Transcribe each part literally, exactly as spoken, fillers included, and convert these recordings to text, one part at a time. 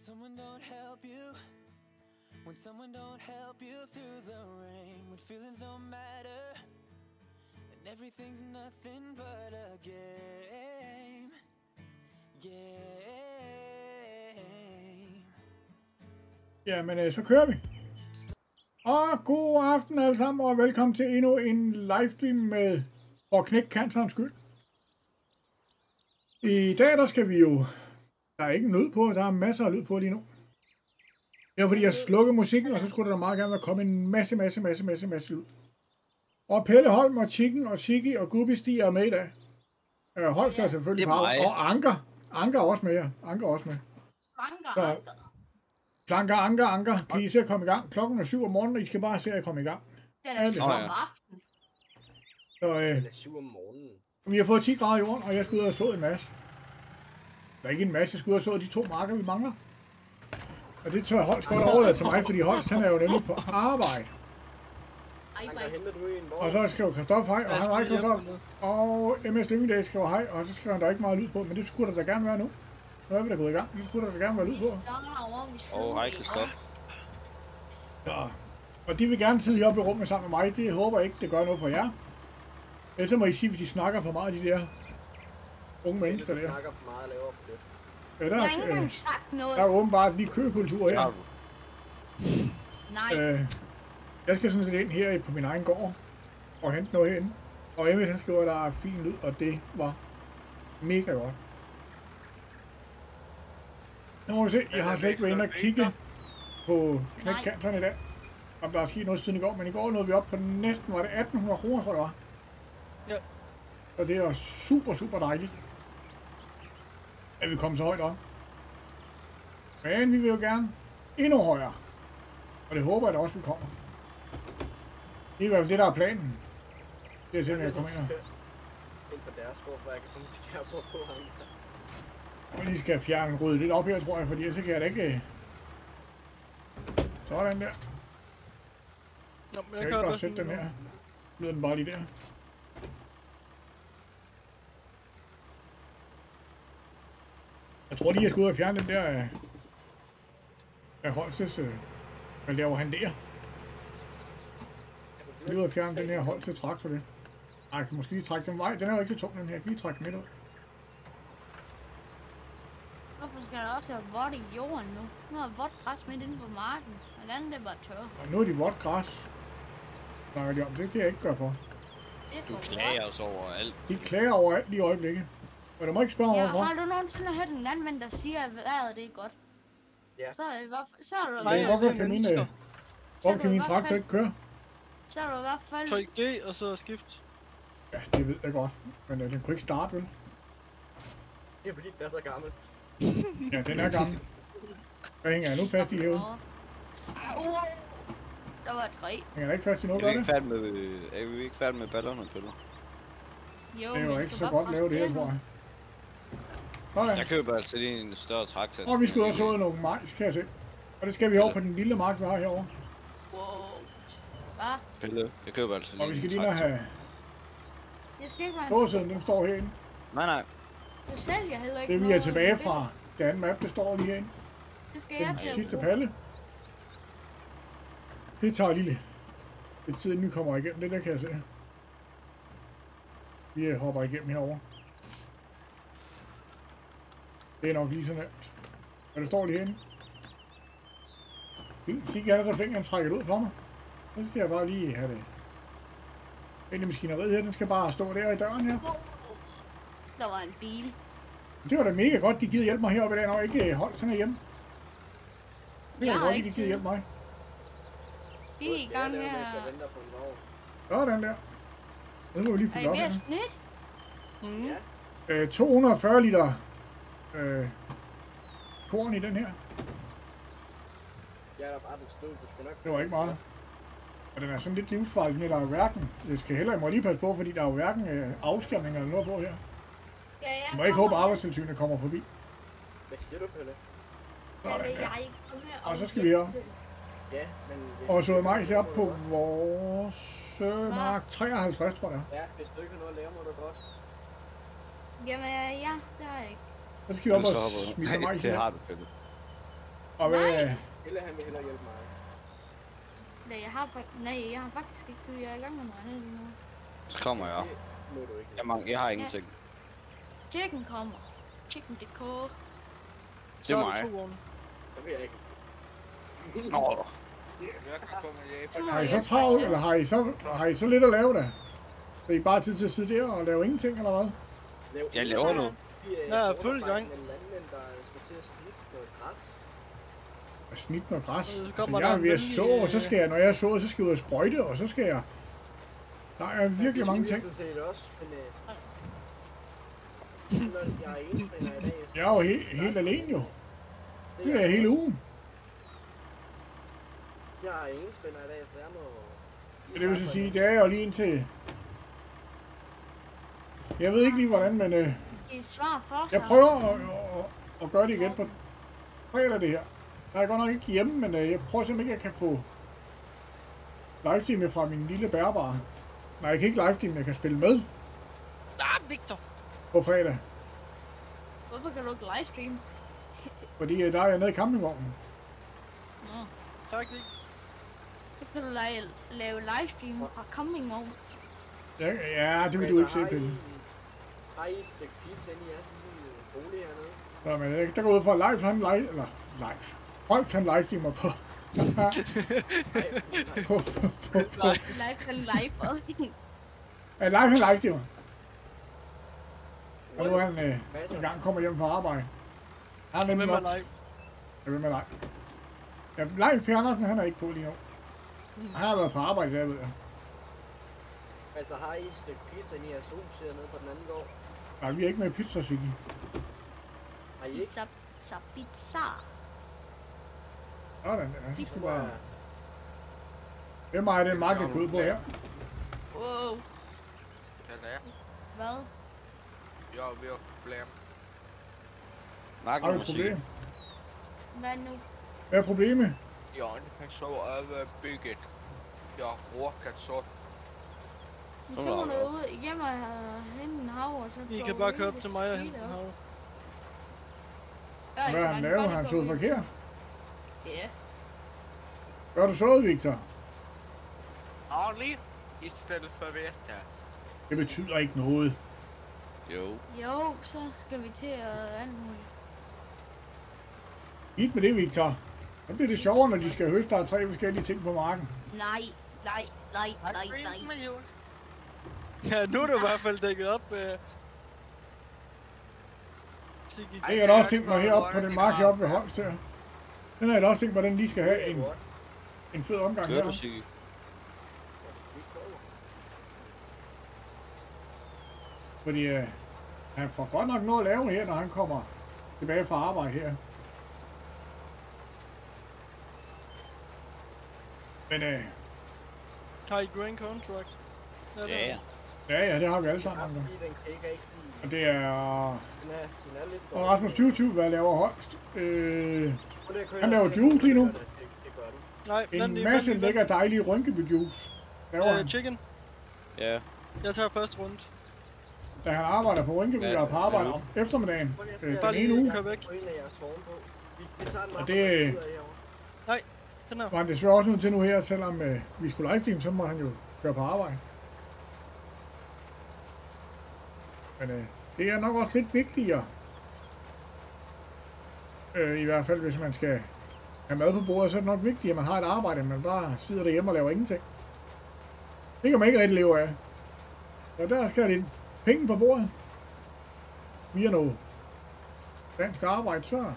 someone don't help you, when someone don't help you through the rain, when feelings don't matter, and everything's nothing but a game, game. Jamen, så kører vi. Og god aften alle sammen, og velkommen til endnu en livestream med at knække cancerens skyld. I dag, der skal vi jo... Der er ikke en lyd på, der er masser af lyd på lige nu. Det er fordi, jeg slukkede musikken, og så skulle der meget gerne være kommet en masse, masse, masse, masse, masse lyd. Og Pelle Holm og Chicken og Chiki og Gubi Stig er med i dag. Øh, Holst er selvfølgelig på, og Anker. Anker er også med, ja. Anker er også med. Anker, Planker, Anker, Anker. Kan I se at komme i gang? Klokken er syv om morgenen, og I skal bare se at komme i gang. Det er da syv om aftenen. Så øh, Det er syv om morgenen. vi har fået ti grader i jorden, og jeg skal ud og så en masse. Der er ikke en masse, jeg skal ud og så de to marker, vi mangler. Og det tør Holst godt overlade til mig, fordi Holst han er jo nemlig på arbejde. Og så skriver Christoffer hej, og han hej Christoffer. Og M S Living Day skriver hej, og så skriver han der ikke meget lyd på, men det skulle der da gerne være nu. Nu er vi da gået i gang, det skulle der da gerne være lyd på. Åh, oh, hej Christoffer. Ja. Og de vil gerne sidde heroppe i rummet sammen med mig, det håber jeg ikke, det gør noget for jer. Ellers så må I sige, hvis de snakker for meget, de der unge mennesker der. snakker for meget lavere på det. Ja, der, Jeg har ikke øh, engang sagt noget. der er åbenbart lige køkultur her. Nej. Øh, jeg skal sådan set ind her på min egen gård og hente noget herinde. Og M S han skriver, at der er fin lyd, og det var mega godt. Nu må vi se, jeg har slet ikke været inde og kigge på knækkanterne i dag. Om der er sket noget siden i går, men i går nåede vi op på næsten, var det atten hundrede kroner, tror jeg det var. Ja. Og det er super, super dejligt, at vi kommer så højt op. Men vi vil jo gerne endnu højere. Og det håber jeg da også, vi kommer. Det er i hvert fald det, der er planen. Det er simpelthen, jeg kommer ind her. Ind på deres skår, for jeg kan komme til Kærborg på ham. Og lige skal fjerne rydde lidt op her, tror jeg, fordi så kan jeg da ikke... Sådan der. Nå, jeg kan ikke bare sætte den her. Lyder den bare lige der. Jeg tror lige, jeg skal ud og fjerne den der... af af Holstes... Hvad laver han der? Jeg skal ud og fjerne den her Holstes traktor det. Ej, jeg kan måske lige trække den vej. Den er jo ikke så tung, den her. Jeg kan lige trække den midt ud. Hvorfor skal der også være vådt i jorden nu? Nu er vådt græs midt inde på marken. Hvordan er det bare tør? Og nu er de vådt græs. Snakker de om, det kan jeg ikke gøre for. Du klager os over alt. De klager over alt lige i øjeblikket. Og du må ikke spørge Ja, overfor. har du nogensinde hørt en landmand, der siger, at vejret det er godt? Ja. Så er det, hvorfor, så er du, Nej, Nej, hvorfor det er kan min, mennesker. øh, hvorfor kan min traktor ikke køre? så er du i hvert fald... Tryk G og så skift. Ja, det ved jeg godt. Men øh, den kunne ikke starte, vel? Det er fordi, den er så gammel. Ja, den er gammel. Hvad hænger jeg nu fast i herude? Uh, der var tre. Hænger jeg ikke fast i noget, Er vi gør ikke det? færdige med, er vi ikke færdige med ballerne, Pelle? Jo, Det er jo men ikke du så kan godt lave det her, presse tror jeg. Sådan. Jeg køber altså lige en større traktor. Og vi skal ud og så nogle majs, kan jeg se. Og det skal vi over på den lille mark, vi har herovre. Wow. Hvad? Pelle, jeg køber altså Og vi lige skal en lige have Det skal ikke være en gåseden, den står herinde. Nej, nej. Du sælger heller ikke Det vi er noget. tilbage fra den anden map, det står lige herinde. Det skal jeg Den til at sidste bruge. palle. Det tager lige lidt tid, inden vi kommer igennem det, der kan jeg se. Vi hopper igennem herovre. Det er nok lige så nemt. Og det står lige herinde. Fint, kig her, så fingeren trækker det ud for mig. Så skal jeg bare lige have det. Den i maskineriet her, den skal bare stå der i døren her. Der var en bil. Det var da mega godt, de gider hjælpe mig heroppe i dag, når jeg ikke holdt sådan her hjemme. Det Jeg er har godt, de ikke gider tid. hjælpe mig. Vi er i gang med Mens jeg at... venter på en vogn. Sådan der. Så nu må vi lige Er I fylde op ved her. at snit? Mm. Ja. Øh, to hundrede og fyrre liter øh, korn i den her. Jeg er der bare den stød, du skal nok... Det var ikke meget. Og den er sådan lidt livsfarlig, men der er jo hverken... Det skal heller, jeg må lige passe på, fordi der er jo hverken øh, afskærmning eller noget på her. Ja, jeg Jeg må ikke håbe, at arbejdstilsynet kommer forbi. Hvad siger du, Pelle? Sådan der. Jeg ikke komme her Og så skal vi her. Ja, men... Hvis Og så majs op på vores øh, mark treoghalvtreds, tror jeg. Ja, hvis du ikke har noget at lave, må du godt. Jamen, ja, det har jeg ikke. Så skal vi op Ellers så og hopper smide Nej, majs det her. har du, Pelle. Og hvad... Nej. Eller han vil hellere hjælpe mig. Nej, jeg har, fak- nej, jeg har faktisk ikke tid. Jeg er i gang med noget andet lige nu. Så kommer jeg. Det må du ikke. Jeg, mangler, jeg har ingenting. Chicken kommer. Chicken punktum d k. Så Det er har mig. du to vogne. Så vil jeg ikke. Nå, Jeg kan komme med Så må Har I jeg så hjælpe travlt, mig selv. eller har I så, har I så lidt at lave da? Så I bare tid til at sidde der og lave ingenting, eller hvad? Lav jeg laver noget. Ja, jeg er fuld i gang. Med landmænd, der skal til at snitte noget græs. At snitte noget græs. Så Altså, kommer jeg der er en ved at venlig, så, og så øh, skal jeg, når jeg er sået, så skal jeg ud og sprøjte, og så skal jeg... Der er virkelig mange ting. Det skal vi sådan set også, men... Øh, når jeg er enspænder i dag, så... Jeg er jo helt, helt alene jo. Det er hele ugen. Jeg er enspænder i dag, så jeg må... Det vil så sige, det er jo lige indtil... Jeg ved ikke lige hvordan, men øh, Det er et svar for jeg prøver at, at, at gøre det igen på fredag det her. Jeg er godt nok ikke hjemme, men øh, jeg prøver simpelthen ikke, at jeg kan få livestreamet fra min lille bærbare. Nej, jeg kan ikke livestreame, jeg kan spille med Ah, Victor! på fredag. Hvorfor kan du ikke livestream? Fordi øh, der er jeg nede i campingvognen. Nå. Tak, Dick. Så kan du lave, lave livestream fra campingvogn. Ja, ja, det vil du ikke se, Pelle. Har I et stykke pizza ind i jeres lille bolig hernede? Så, men øh, der går ud fra live, han live, eller live. Folk han livestreamer på. på, på, på, på. Live kan live. Ja, live han livestreamer. Og nu er han øh, en gang kommer hjem fra arbejde. Han er nemlig Hvem er nok... live? Jeg vil med live. Ja, live Fjernersen, han er ikke på lige nu. Han har været på arbejde, der ved jeg. Altså har I et stykke pizza ind i jeres hus hernede på den anden gård? Nej, vi er ikke med pizza, Sigge. Har I ikke? Pizza, pizza, pizza. Sådan, ja. Det skal bare... Ja. Hvem er det, Mark er ud på her? Wow. Hvad er det? Hvad? Jeg er ved at blame. Mark Har du nummer et syv. problem? Hvad nu? Hvad er problemet? Jan, han så over bygget. Jeg råkat så. Nu Så tog var hun der- ud hjem og hente en hav, og så... I går kan bare ud køre op lidt til mig og hente skidt den op. her. Der er Hvad ikke har han så lavet? langt, Har han bare stået det går ud. forkert? Ja. Hvad har du sået, Victor? Arlig, i stedet for Veta. Det betyder ikke noget. Jo. Jo, så skal vi til at alt muligt. Giv med det, Victor. Så bliver det sjovere, når de skal høste, der er tre forskellige ting på marken. Nej, nej, nej, nej, nej. Ja, nu er du i hvert fald dækket op. Øh. Sigge. Det er da også tænkt mig heroppe på den mark heroppe ved Holst her. Den er da også tænkt mig, at den lige skal have en, en fed omgang Kører her. du, Sigge? Fordi øh, han får godt nok noget at lave her, når han kommer tilbage fra arbejde her. Men øh, Har I grand contract? Er Ja, ja. ja, ja, det har vi alle sammen. Fordi Andre. den kan ikke rigtig... Og det er... Den er, den er lidt... Og Rasmus tyve tyve, hvad laver Holst? Øh, Prøv lige at køre han ned laver og se, juice lige nu. Det, det gør du. Nej, vent en lige, masse vent lige, lækker dejlige rynkeby juice. Laver vent. han. Øh, chicken. Ja. Jeg tager første rundt. Da han arbejder på Rynkeby Ja, og på arbejde ja. om eftermiddagen. Prøv lige at Øh, skære Bare den lige ene uge kør væk. på en af jeres vogne på. Vi, vi tager den Og op det- og ud af herovre. Den her. var han desværre også nødt til nu her, selvom øh, vi skulle livestream, så må han jo køre på arbejde. Men øh, det er nok også lidt vigtigere. Øh, I hvert fald, hvis man skal have mad på bordet, så er det nok vigtigt, at man har et arbejde, at man bare sidder derhjemme og laver ingenting. Det kan man ikke rigtig leve af. Så der skal lidt penge på bordet. Via noget dansk arbejde, så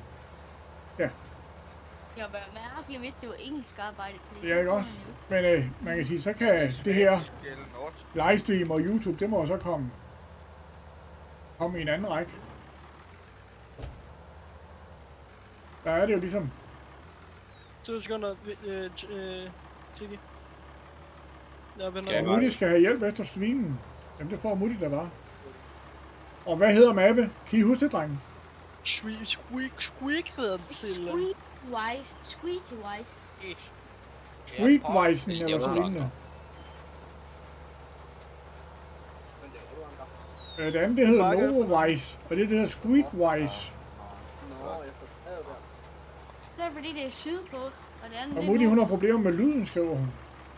Det ville være mærkeligt, hvis det var engelsk arbejde. fordi det er ikke så også. kunne man jo- Men øh, man kan sige, så kan det her Skæld norsk. livestream og YouTube, det må jo så komme, komme i en anden række. Der er det jo ligesom, to sekunder. Øh, ch- øh, Sigge. Jeg vender Ja, at ja, Mutti skal have hjælp efter svinen. Jamen det får Mutti da bare. Og hvad hedder Mappe? Kan I huske det, drenge? Squeak, squeak, squeak hedder den til. Sweet wise, sweetie wise. Ish. Sweetweisen det eller var så nok. lignende. Men det var du, Anker. Øh, Det andet, det hedder Bakke. Novowise, og det, det hedder Sweetwise. Nå, jeg forstår der. Det er fordi, det er sydpå, og det andet Og det er Mutti, hun nord. har problemer med lyden, skriver hun.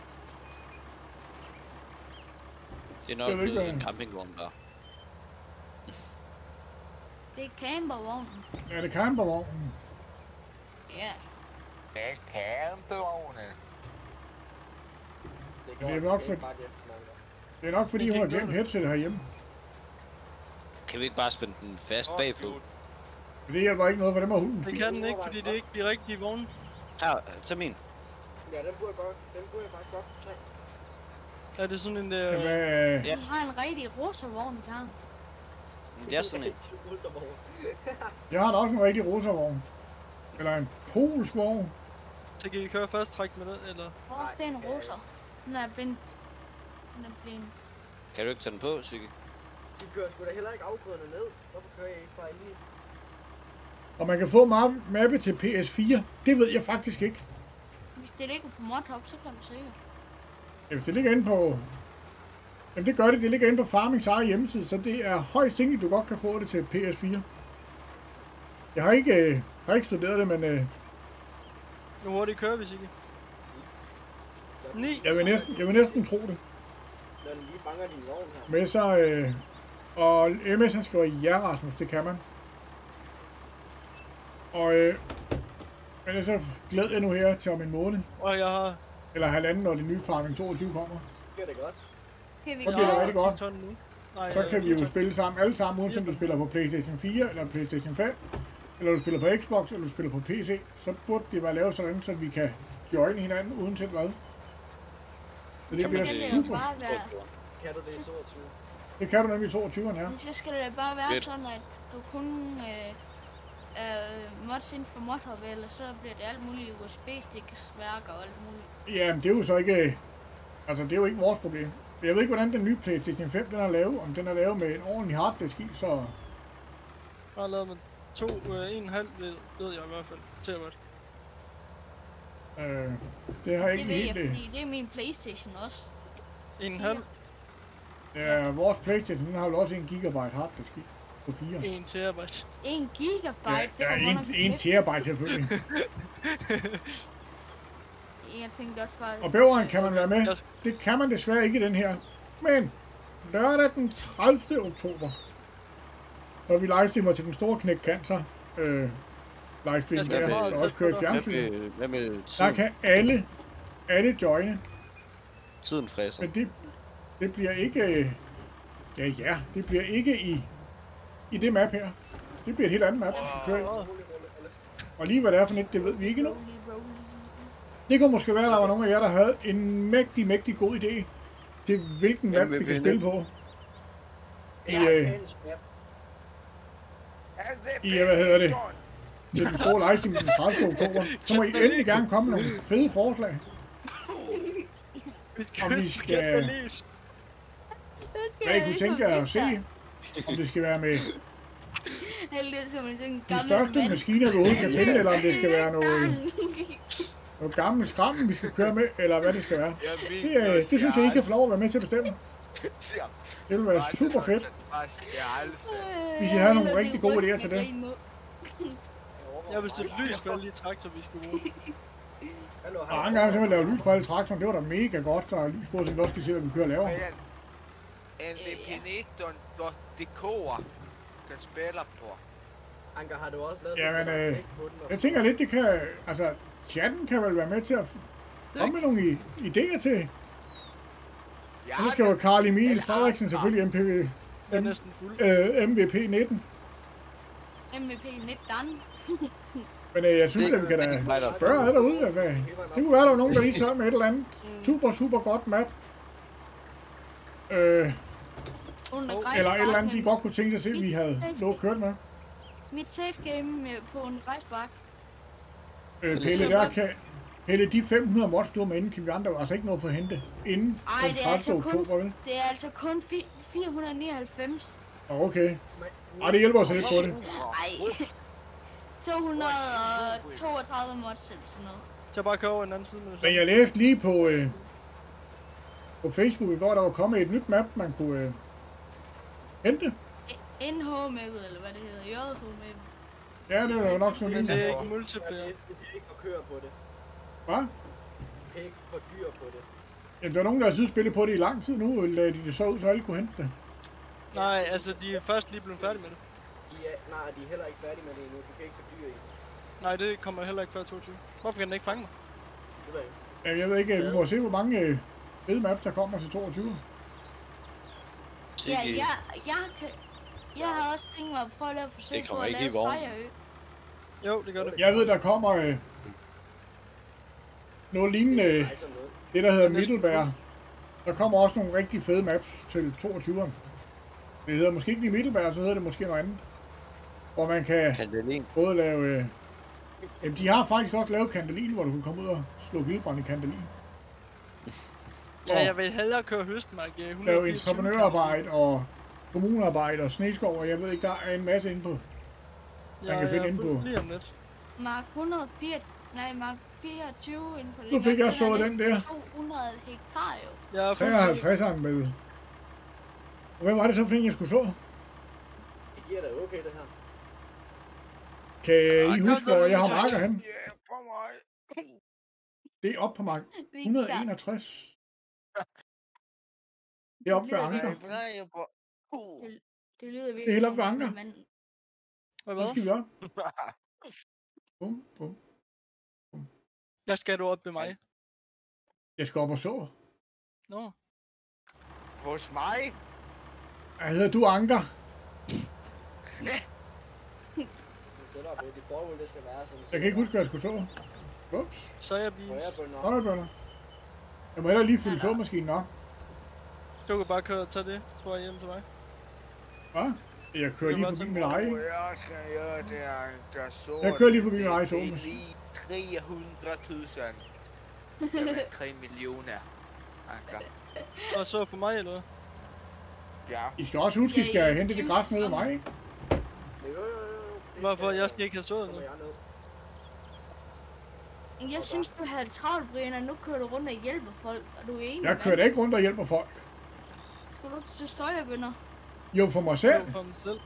Det er nok Jeg ved ikke, blevet hvad- en campingvogn der. Det er campervognen. Ja, det er campervognen. Ja. Det er campevognen. Det Det er går nok ikke for- bare efter mange. Det er nok fordi, Det hun har kan ikke glemt headset herhjemme. Kan vi ikke bare spænde den fast Åh, bagpå? Gud. Men det hjælper ikke noget, for dem har hunden. Det kan den ikke, fordi det er ikke de rigtige vogne. Her, tag min. Ja, den burde godt. Den burde jeg faktisk godt kunne tage. Er det sådan en... Jamen, Øh, øh, Ja. Vi har en rigtig rosa-vogn i gang. Det er sådan en. jeg har da også en rigtig rosa-vogn. Eller en polsk vogn. så kan vi køre først træk med den, eller... Vores det er en rosa. Den er blind. Den er blind. Kan du ikke tage den på, Sigge? De kører sgu da heller ikke afgrøderne ned. Hvorfor kører jeg ikke bare ind i? Og man kan få ma- mappe til P S fire. Det ved jeg faktisk ikke. Hvis det ligger på Modhop, så kan du sikkert. Ja, hvis det ligger inde på... Jamen det gør det, det ligger inde på Farmings eget hjemmeside, så det er højst tænkeligt, du godt kan få det til P S fire. Jeg har ikke, øh, har ikke studeret det, men øh, Nu hurtigt kører vi, Sigge. ni. jeg, vil næsten, jeg vil næsten tro det. Når den lige fanger din vogn her. Men så... Øh, og M S han skriver, ja Rasmus, det kan man. Og øh, men så glæder jeg nu her til om en måned, Og jeg har... eller halvanden, når det nye Farming toogtyve kommer. Det er det godt. Kan vi Så Jeg bliver det har rigtig godt. ti ton nu. Nej, Så øh, kan vi fire jo ton. spille sammen, alle sammen, uanset om du spiller på PlayStation fire, eller PlayStation fem, eller du spiller på Xbox, eller du spiller på P C, så burde det være lavet sådan, så vi kan joine hinanden uden til hvad. Så det Så bliver skal det jo super. bare være... Kan du det i toogtyve? Det kan du nemlig i toogtyveren her. Men så skal det bare være Fedt. sådan, at du kun øh, øh, mods inden for Modhop, eller så bliver det alt muligt U S B-sticks, værker og alt muligt. Jamen, det er jo så ikke... Altså, det er jo ikke vores problem. Jeg ved ikke, hvordan den nye PlayStation fem den er lavet. Om den er lavet med en ordentlig harddisk i, så... Jeg har lavet med to, øh, en halv ved, ved jeg i hvert fald. Terabyte. Øh, det har jeg Det ikke ved jeg, helt... øh, fordi det er min Playstation også. En halv, Ja, vores PlayStation den har jo også en gigabyte harddisk i. På fire. en terabyte. En gigabyte, Ja, det ja var en, godt nok en kæft. terabyte selvfølgelig. Jeg tænkte også bare... Og bæveren kan man være med. Jeg, Det kan man desværre ikke i den her. Men lørdag den tredivte oktober, når vi livestreamer til den store knæk cancer, øh, livestream Jeg skal der, meget der også tæt kører i på dig. Hvad fjernsyn, med, hvad med der tiden? kan alle, alle joine. Tiden fræser. Men det, det bliver ikke, øh, ja ja, det bliver ikke i, i det map her. Det bliver et helt andet map, vi skal køre i. Og lige hvad det er for net, det ved vi ikke endnu. Rolig, rolig. Det kunne måske være, at der var nogle af jer, der havde en mægtig, mægtig god idé til hvilken map vi kan spille på. I, øh, I, hvad hedder det? Til den store livestream den tredivte oktober. Så må I endelig gerne komme med nogle fede forslag. vi skal Om vi vist skal- skal... Belize. Det skal Hvad I jeg kunne ligesom tænke jer at se. Victor. Om det skal være med Heldigvis som en sådan de gammel største mand. maskiner, vi overhovedet kan finde, eller om det skal være noget, noget gammelt skram, vi skal køre med, eller hvad det skal være. Det, øh, det synes jeg, I kan få lov at være med til at bestemme. Det vil være super fedt. Hvis I havde nogle rigtig gode idéer til det. Jeg vil sætte lys på alle de traktor, vi skal bruge. Og andre gange så vil jeg lave lys på alle traktoren. Det var da mega godt, der er lys på, så vi også kan se, hvad vi kører lavere. En V P nitton punkt D K kan spela på. Anker, har du også lavet Jamen, sådan, så der er øh, knæk på den? og- Jeg tænker lidt, det kan... Altså, chatten kan vel være med til at komme med nogle i- idéer til. Ja, Og så skal jo Karl Emil Frederiksen selvfølgelig M P V, Jeg er næsten fuld. øh, M V P nitten. M V P nitten. Men øh, jeg synes, Det- at vi kan det da kan mig da- spørge ad derude. Hvad? Det kunne være, der var nogen, der lige sad med et eller andet super, super godt map. Øh, eller et eller andet, de godt kunne tænke sig at se, at vi havde lov at køre med. Mit safe game øh, på en rejsbak. Øh, Pelle, der kan... Pelle, de fem hundrede mods, du har med inden, kan vi andre altså ikke nå at få hente inden Ej, den det er altså tredivte kun, oktober, vel? det er altså kun fi- fire hundrede nioghalvfems. Nå, okay. Ej, det hjælper os lidt på det. Ej. to hundrede og toogtredive mods eller sådan noget. Så bare køre over en anden side med det Men samme. jeg læste lige på, øh, på Facebook i går, der var kommet et nyt map, man kunne øh, hente. N H-mappet, eller hvad det hedder. J H-mappet. Ja, det er jo nok sådan Men lige. det er Det ikke multiplayer. Du kan ikke få køre på det. Hvad? Du kan ikke få dyr på det. Jamen, der er nogen, der har siddet spillet på det i lang tid nu, og lader de det så ud, så alle kunne hente det. Nej, altså de er først lige blevet færdige med det. De er, nej, de er heller ikke færdige med det endnu. Du kan ikke få dyr i. Nej, det kommer heller ikke før toogtyve. Hvorfor kan den ikke fange mig? Det ved jeg ikke. Jamen, jeg ved ikke, vi må se, hvor mange øh, fede maps, der kommer til toogtyve. Ja, Sigge, jeg, jeg, kan, jeg har også tænkt mig at prøve at lave forsøg Det på kommer at ikke i lave vognen. Stejrø. Jo, det gør det. Jeg ved, der kommer øh, noget lignende, øh, Nej, sådan noget. det der hedder Det er næsten Middelbær. Der kommer også nogle rigtig fede maps til toogtyveren. Det hedder måske ikke lige Middelbær, så hedder det måske noget andet. Hvor man kan Kandelin. både lave... Øh, jamen, de har faktisk også lavet Kandelin, hvor du kan komme ud og slå ildbrand i Kandelin. Ja, jeg vil hellere køre høstmark. øh, et hundrede Lave fireogtyve entreprenørarbejde og kommunearbejde og sneskov, og jeg ved ikke, der er en masse inde på. Ja, kan finde jeg inde er på. Lige om lidt. Mark et hundrede og fire, nej, Mark fireogtyve inden på det. Nu fik jeg er så den næsten der. to hundrede hektar jo. Jeg er fuldt treoghalvtredseren med. Og hvad var det så for en, jeg skulle så? Det giver da okay, det her. Kan I Ej, huske, der er hvor jeg har noget, marker hen? Ja, på mig. Det er op på mark et Victor, hundrede og enogtres. Det er op ved lyder Anker. virkelig- Nej, jeg på. Uh. Det lyder virkelig Det er helt op som ved om, Anker. at man- Hvad? Hvad skal vi gøre? Bum, bum. Der skal du op ved mig. Jeg skal op og så. Nå. Hos mig? Hvad hedder du, Anker? Det tættere på. Det formål, det skal være sådan. Jeg kan ikke huske, hvad jeg skulle så. Ups. Sojabeans. Højrebønder. Højrebønder. Jeg må hellere lige fylde såmaskinen op. Du kan bare køre og tage det, tror jeg, hjem til mig. Hvad? Jeg kører lige forbi mit eget. Jeg skal gøre det, Anker. Så Jeg kører lige forbi min egen såmas. Det er lige tre hundrede tusind. Det er tre millioner. Anker. Og så på mig, eller hvad? Ja. I skal også huske, at I skal hente det græs nede af mig, ikke? Jo, jo, jo, jo. Det Hvorfor? skal- Jeg skal ikke have sået nu. kommer jeg ned. Jeg synes, du havde det travlt, Brian, og nu kører du rundt og hjælper folk, og du er enig. Jeg kører da ikke rundt og hjælper folk. Skulle du ikke til sojabønder? Jo, for mig selv. Jo, for mig selv.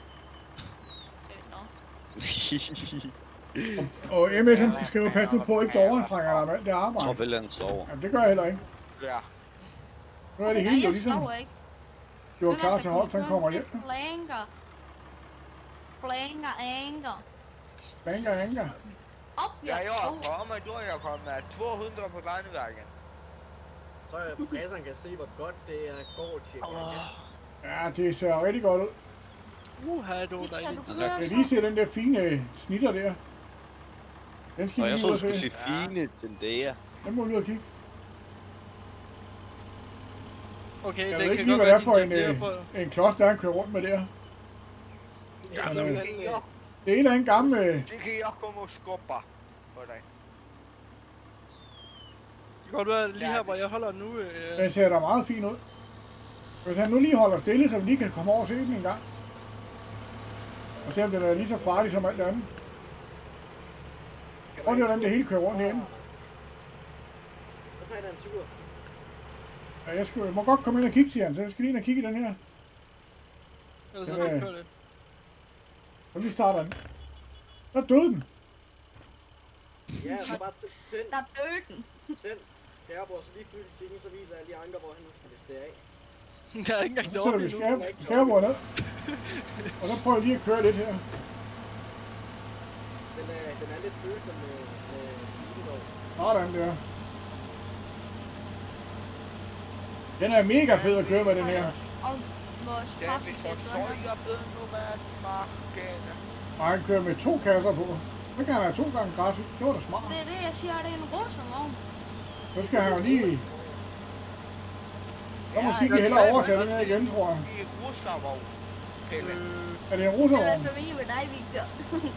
Øh, nå. Og M S han skriver, pas nu på, ikke overtrænger dig med alt det Jeg tror arbejde. vel, han sover. Jamen, det gør jeg heller ikke. Ja. Nu er det Nej, hele jo jeg ligesom, sover ikke. du var Men klar altså, til hold, så han kommer det er hjem. Flanker. Flanker, anker. Banker, anker. Op, Ja, jeg jeg tog. kommer, du er jeg kommet med to hundrede på landevæggen. Så jeg fræseren kan se, hvor godt det er går til. Ja, det ser rigtig godt ud. Uha, du er Victor, dejligt. du Den er- kører Jeg så. lige se den der fine snitter der. Den skal Og vi jeg lige så, ud du og skulle se. sige fine den der. Den må vi ud og kigge. Okay, Jeg det ved ikke kan lige, godt hvad det være, er for en, din øh, for... en klods, der han kører rundt med der. Det er Ja, simpelthen, øh, Det er en eller anden gammel... øh, Det kan jeg komme og skubbe på dig. Det kan godt være, lige her, hvor jeg holder nu... Øh... Den ser da meget fin ud. Hvis han nu lige holder stille, så vi lige kan komme over og se den en gang. Og se om den er lige så farlig som alt det andet. Prøv lige, hvordan det hele kører rundt herinde. Så tager jeg en tur. Ja, jeg, skal, jeg må godt komme ind og kigge, siger han. Så jeg skal lige ind og kigge i den her. Ellers så Ja. kan jeg køre lidt. Så lige starter den. Så døde den. Ja, så bare tæ- tænd, Der døde den. tænd. Kærebror, så lige fylde tingen, så viser alle de anker, hvor han skal det stære af. Jeg er ikke Og engang så sætter deroppe vi endnu. skab, skabord ned. Og så prøver jeg lige at køre lidt her. Den er, den er lidt følsom med, med bilvogn. Sådan der. Den er mega fed at køre med, den her. Og vores Det er vi så pressedæk, søjebød nu med marken. Og han kører med to kasser på. Så kan han have to gange græs i. Det var da smart. Det er det, jeg siger, det er en roservogn. Så skal han jo lige... Så må Sigge hellere overtage den her igen, tror jeg. I russervogn. Pelle. Øh, Er det en Det er roservogn? familie med dig, Victor.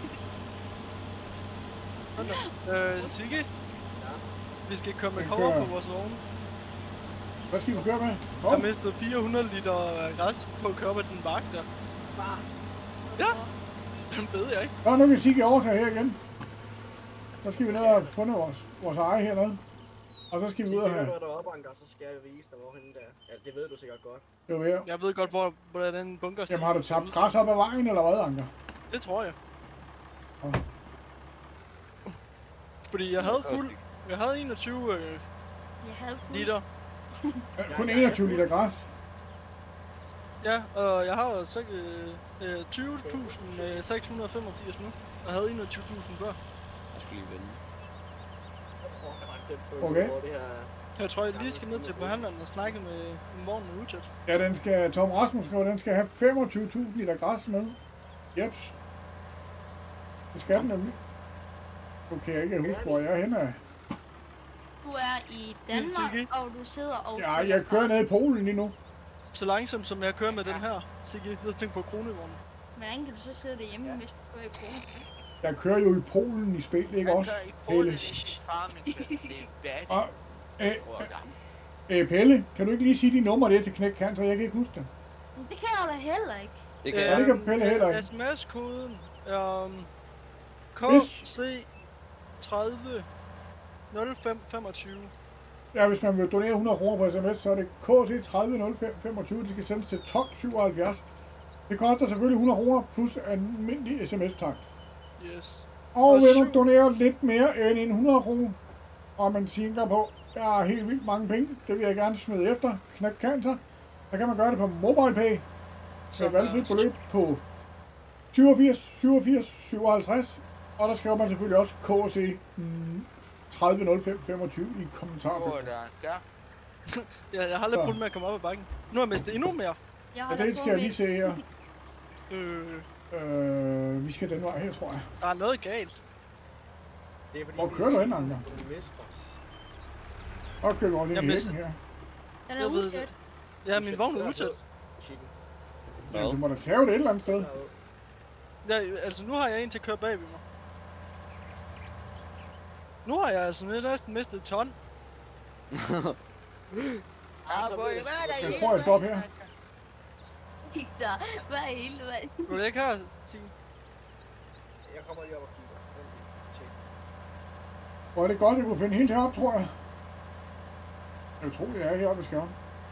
øh, Sigge? Vi skal komme med Den cover kører. på vores vogn. Hvad skal vi køre med? Jeg Hov, har mistet fire hundrede liter græs på at køre med den bakke der. Far, Ja, den ved jeg ikke. så nu kan Sigge overtage her igen. Så skal vi ned og funde vores, vores eje hernede. Og så skal vi ud og når have... du er deroppe, Anker, så skal jeg vise dig, hvor henne der. Ja, det ved du sikkert godt. Det var her. Jeg ved godt, hvor, hvor den bunker Jamen har du tabt græs op ad vejen, eller hvad, Anker? Det tror jeg. Fordi jeg havde fuld... Jeg havde enogtyve øh, Jeg havde fuld. liter. Ja, kun enogtyve liter græs. Ja, og jeg har så øh, tyve tusind seks hundrede og femogfirs nu. Og havde enogtyve tusind før. Jeg skal lige vende. Okay. Jeg tror, jeg lige skal ned til forhandleren og snakke med en vogn med udtæt. Ja, den skal, Tom Rasmus skriver, den skal have femogtyve tusind liter græs med. Jeps. Det skal den nemlig. Nu kan jeg ikke huske, hvor jeg er henne. Du er i Danmark, og du sidder og... Ja, jeg kører ned i Polen lige nu. Så langsomt som jeg kører med den her, Sigge. Jeg tænker på kronevognen. Hvordan kan du så sidde derhjemme, hvis du kører i Polen? Jeg kører jo i Polen i spil, ikke også? Pelle. Og, øh, øh, Pelle, kan du ikke lige sige de numre der til Knæk Cancer? Jeg kan ikke huske det. Det kan jeg da heller ikke. Det kan Ja, jeg. det kan Pelle heller ikke. sms-koden er um, K C tredive nul fem femogtyve. Ja, hvis man vil donere hundrede kroner på sms, så er det K C tredive nul fem femogtyve. Det skal sendes til tolv syvoghalvfjerds. Det koster selvfølgelig hundrede kroner plus almindelig sms-takt. Yes. Og Og vil syv- man donere lidt mere end en hundrede kroner, og man tænker på, jeg har helt vildt mange penge, det vil jeg gerne smide efter, Knæk Cancer, så kan man gøre det på MobilePay, med Som valgfrit er- beløb på syvogfirs syvogfirs syvoghalvtreds, og der skriver man selvfølgelig også K C tredive nul fem femogtyve i kommentarfeltet. Ja, jeg har lidt Så. problem med at komme op ad bakken. Nu har jeg mistet endnu mere. Jeg Ja, holder det på skal jeg med- lige se her. Øh, Øh, vi skal den vej her, tror jeg. der er noget galt. Det er fordi, Hvor vi kører du hen, sidder Anker? på en mester. Og kører vi over Jeg i misser- hækken her. Den er Jeg ved utæt. det. Ja, min vogn er utæt. Chicken. Ja, du må da tage det et eller andet sted. Ja, altså nu har jeg en til at køre bag ved mig. Nu har jeg altså næsten mistet et ton. Ah, hvor er Jeg tror, jeg stopper her. Victor, hvad er hele vejen? Vil du ikke have, Signe? Jeg kommer lige op og kigger. Vent lige. Tjek. Hvor er det godt, jeg kunne finde helt heroppe, tror jeg. Jeg tror, jeg er heroppe i skærmen.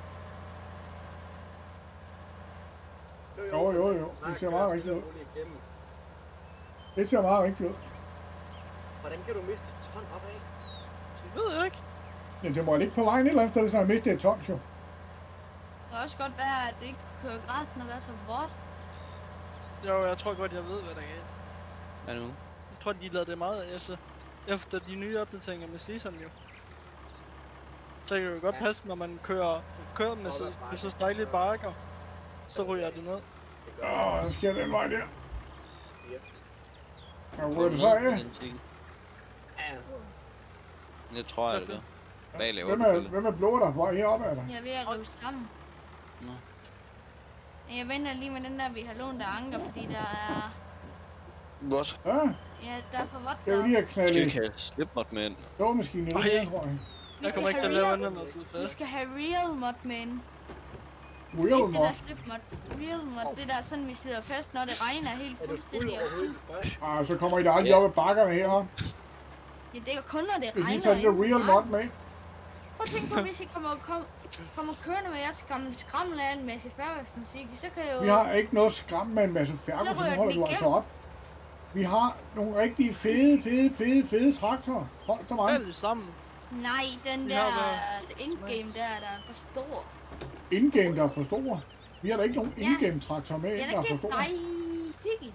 Jo, jo, jo. Det ser meget rigtigt ud. Igennem. Det ser meget rigtigt ud. Hvordan kan du miste et ton opad? Det ved jeg ikke. Men det må ligge på vejen et eller andet sted, så jeg mistet et tons, jo. Det kan også godt være, at det ikke kører græs, når det er så vådt. Jo, jeg tror godt, jeg ved, hvad der er galt. Hvad nu? Jeg tror, de lavede det meget af, altså, efter de nye opdateringer med season jo. Så kan det jo godt Ja. passe, når man kører, kører med så, med så stejlige bakker, så ryger det ned. Det gør Åh, så skal jeg den vej der. Yep. Jeg ryger det så af. Ja. Det tror jeg, det er. Hvad laver Hvem du, er, Pelle? hvem er blå der? Hvor er heroppe af dig? Jeg er ved at rive sammen. Nå. Jeg venter lige med den der, vi har lånt af Anker, fordi der er... What? Ja, Ja, der er for vådt jeg vil lige have Skal vi knaldet ikke have slipmod med ind? lågemaskinen i det Ej. her, tror jeg. Jeg kommer ikke til at lave andet end at sidde Vi fast. skal have real mod med en. Real Ikke det mod. der slipmod. Real mod, det der sådan, vi sidder fast, når det regner helt Er du fuld fuldstændig. overhovedet? Nej. Ah, så kommer I da aldrig op ad bakkerne heroppe. Ja, det er kun, når det Hvis I regner. tager det der ikke? real mod med. Prøv at tænke på, hvis I kommer, kom, kommer kørende med jeres gamle skrammel af en masse Færøsten, så kan jo... Vi har ikke noget skram med en masse færger, Så så rører nu holder den du altså igennem. op. Vi har nogle rigtig fede, fede, fede, fede traktorer. Hold da mig. Alt sammen. Nej, den Vi der har indgame der, der er for stor. Indgame, der er for store. Vi har da ikke nogen Ja. indgame traktorer med, Ja, der er der for kan store. dig, Sigge.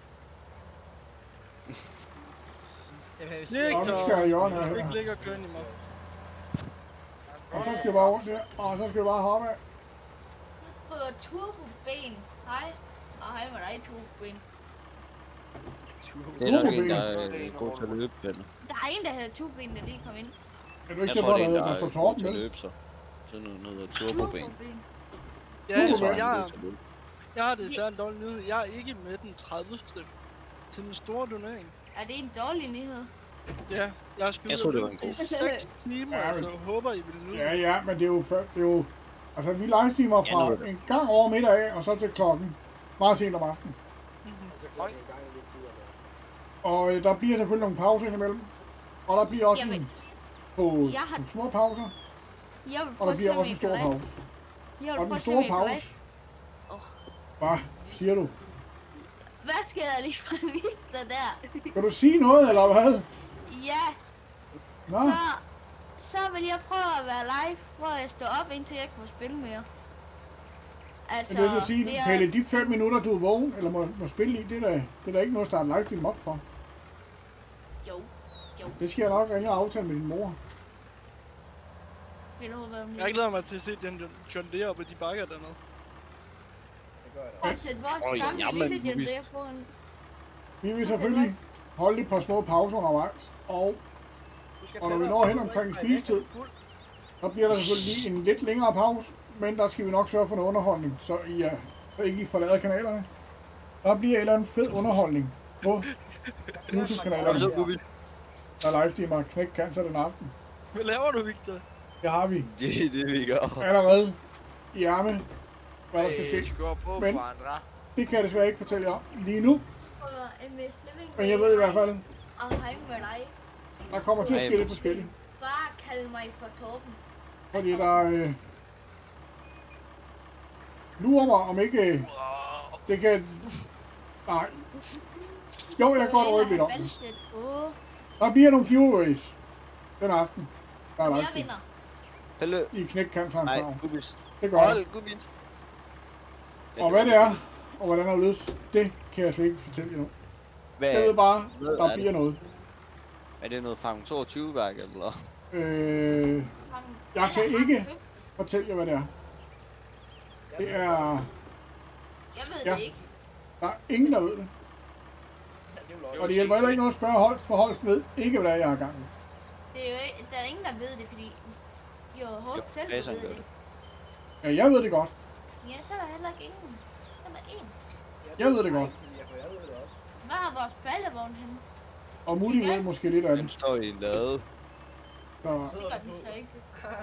Victor, skal jeg Jørgen du have kan her. ikke ligge og køre ind i mig. Og så skal vi bare rundt der, og så skal vi bare hoppe af. Jeg skriver turboben. Hej. Og hej med dig, turboben. Det er nok en, Turbobil. der er øh, god til at løbe, Pelle. Der er en, der hedder turboben, der lige kom ind. Er du ikke Jeg så tror, på, det er en, der, der der står er god Torben til at med? løbe, så. Sådan noget, der hedder turboben. Ja, Turbo Jeg tror, Man. han er jeg, god til at løbe. jeg har det særligt dårligt nyhed. Jeg er ikke med den tredivte til den store donering. Er det en dårlig nyhed? Ja, jeg har spillet Jeg troede, det var en i god. seks timer, Ja, men- så håber I vil nyde. Ja, ja, men det er jo... før- Det er jo altså, vi livestreamer Ja, nu er fra det. en gang over middag af, og så til klokken meget sent om aftenen. Så klokken en gang i lidt videre der. Og øh, der bliver selvfølgelig nogle pauser indimellem. Og der bliver også Jamen, en på jeg har- nogle små pauser, Jeg vil og prøve der at se, bliver om også I en kan stor række. pause. Jeg vil Og prøve den at se, om store I kan række. pause... Hvad siger du? hvad skal der lige fra Victor der? Kan du sige noget, eller hvad? Ja, Nå, så, så vil jeg prøve at være live, hvor jeg står op, indtil jeg ikke må spille mere. Altså, men det vil sige, det er- Pelle, de fem minutter, du er vågen, eller må, må spille i, det er, da, det er da ikke noget at starte livestream op for. Jo, jo. Det skal jeg nok ringe og aftale med din mor. Vil du være med? Jeg glæder mig til at se den John Deere oppe i de bakker dernede. Det gør jeg da. Prøv at sætte vores Øj, gamle jamen, lille John vist. Deere på en... Vi vil selvfølgelig holde et par små pauser undervejs, og Du skal Og når vi tage når dig hen op, omkring ikke? spisetid, så bliver der selvfølgelig lige en lidt længere pause, men der skal vi nok sørge for noget underholdning, så I er, så ikke I forlader kanalerne. Der bliver et eller andet fed underholdning på YouTube-kanalerne, Så kunne vi. der livestreamer Knæk Cancer den aften. Hvad laver du, Victor? Det har vi Det er det, vi gør. allerede i ærme, hvad der skal Øh, ske. skubber på Men- på andre. Det kan jeg desværre ikke fortælle jer om lige nu, Og M S Living men jeg ved i hvert fald, Og hej med dig. der kommer til at ske lidt forskelligt. Bare kald mig for Torben. Fordi der øh, lurer mig, om ikke øh, det kan... Nej. Jo, jeg kan godt røbe lidt om det. Valgsæt på. Der bliver nogle giveaways den aften. Der er Jeg livestream vinder. Helle. i Knækkanterens Nej, navn. Gubis. Det gør jeg. Hold, Gubis. Og hvad det er, og hvordan det er løs, det kan jeg slet ikke fortælle jer nu. Hvad Jeg ved bare, hvad der er bliver noget. Er det noget Farm toogtyve-værk, eller? Øh, jeg kan ikke fortælle jer, hvad det er. Det er... Jeg ved Ja. det ikke. Der er ingen, der ved det. Ja, det er jo løgn. Og det hjælper heller ikke noget at spørge Holk, for Holk ved ikke, hvad det er, jeg har gang i. Det er jo ikke, der er ingen, der ved det, fordi... Jo, Hulk Jo, selv Jason ved gør det. det. Ja, jeg ved det godt. Ja, så er der heller ikke ingen. Så er der en. Jeg ved det godt. Ja, for jeg ved det også. Hvad har vores ballevogn henne? Og Mutti ved måske lidt af Den det. står i en lade. Så Det gør den så ikke. Øh,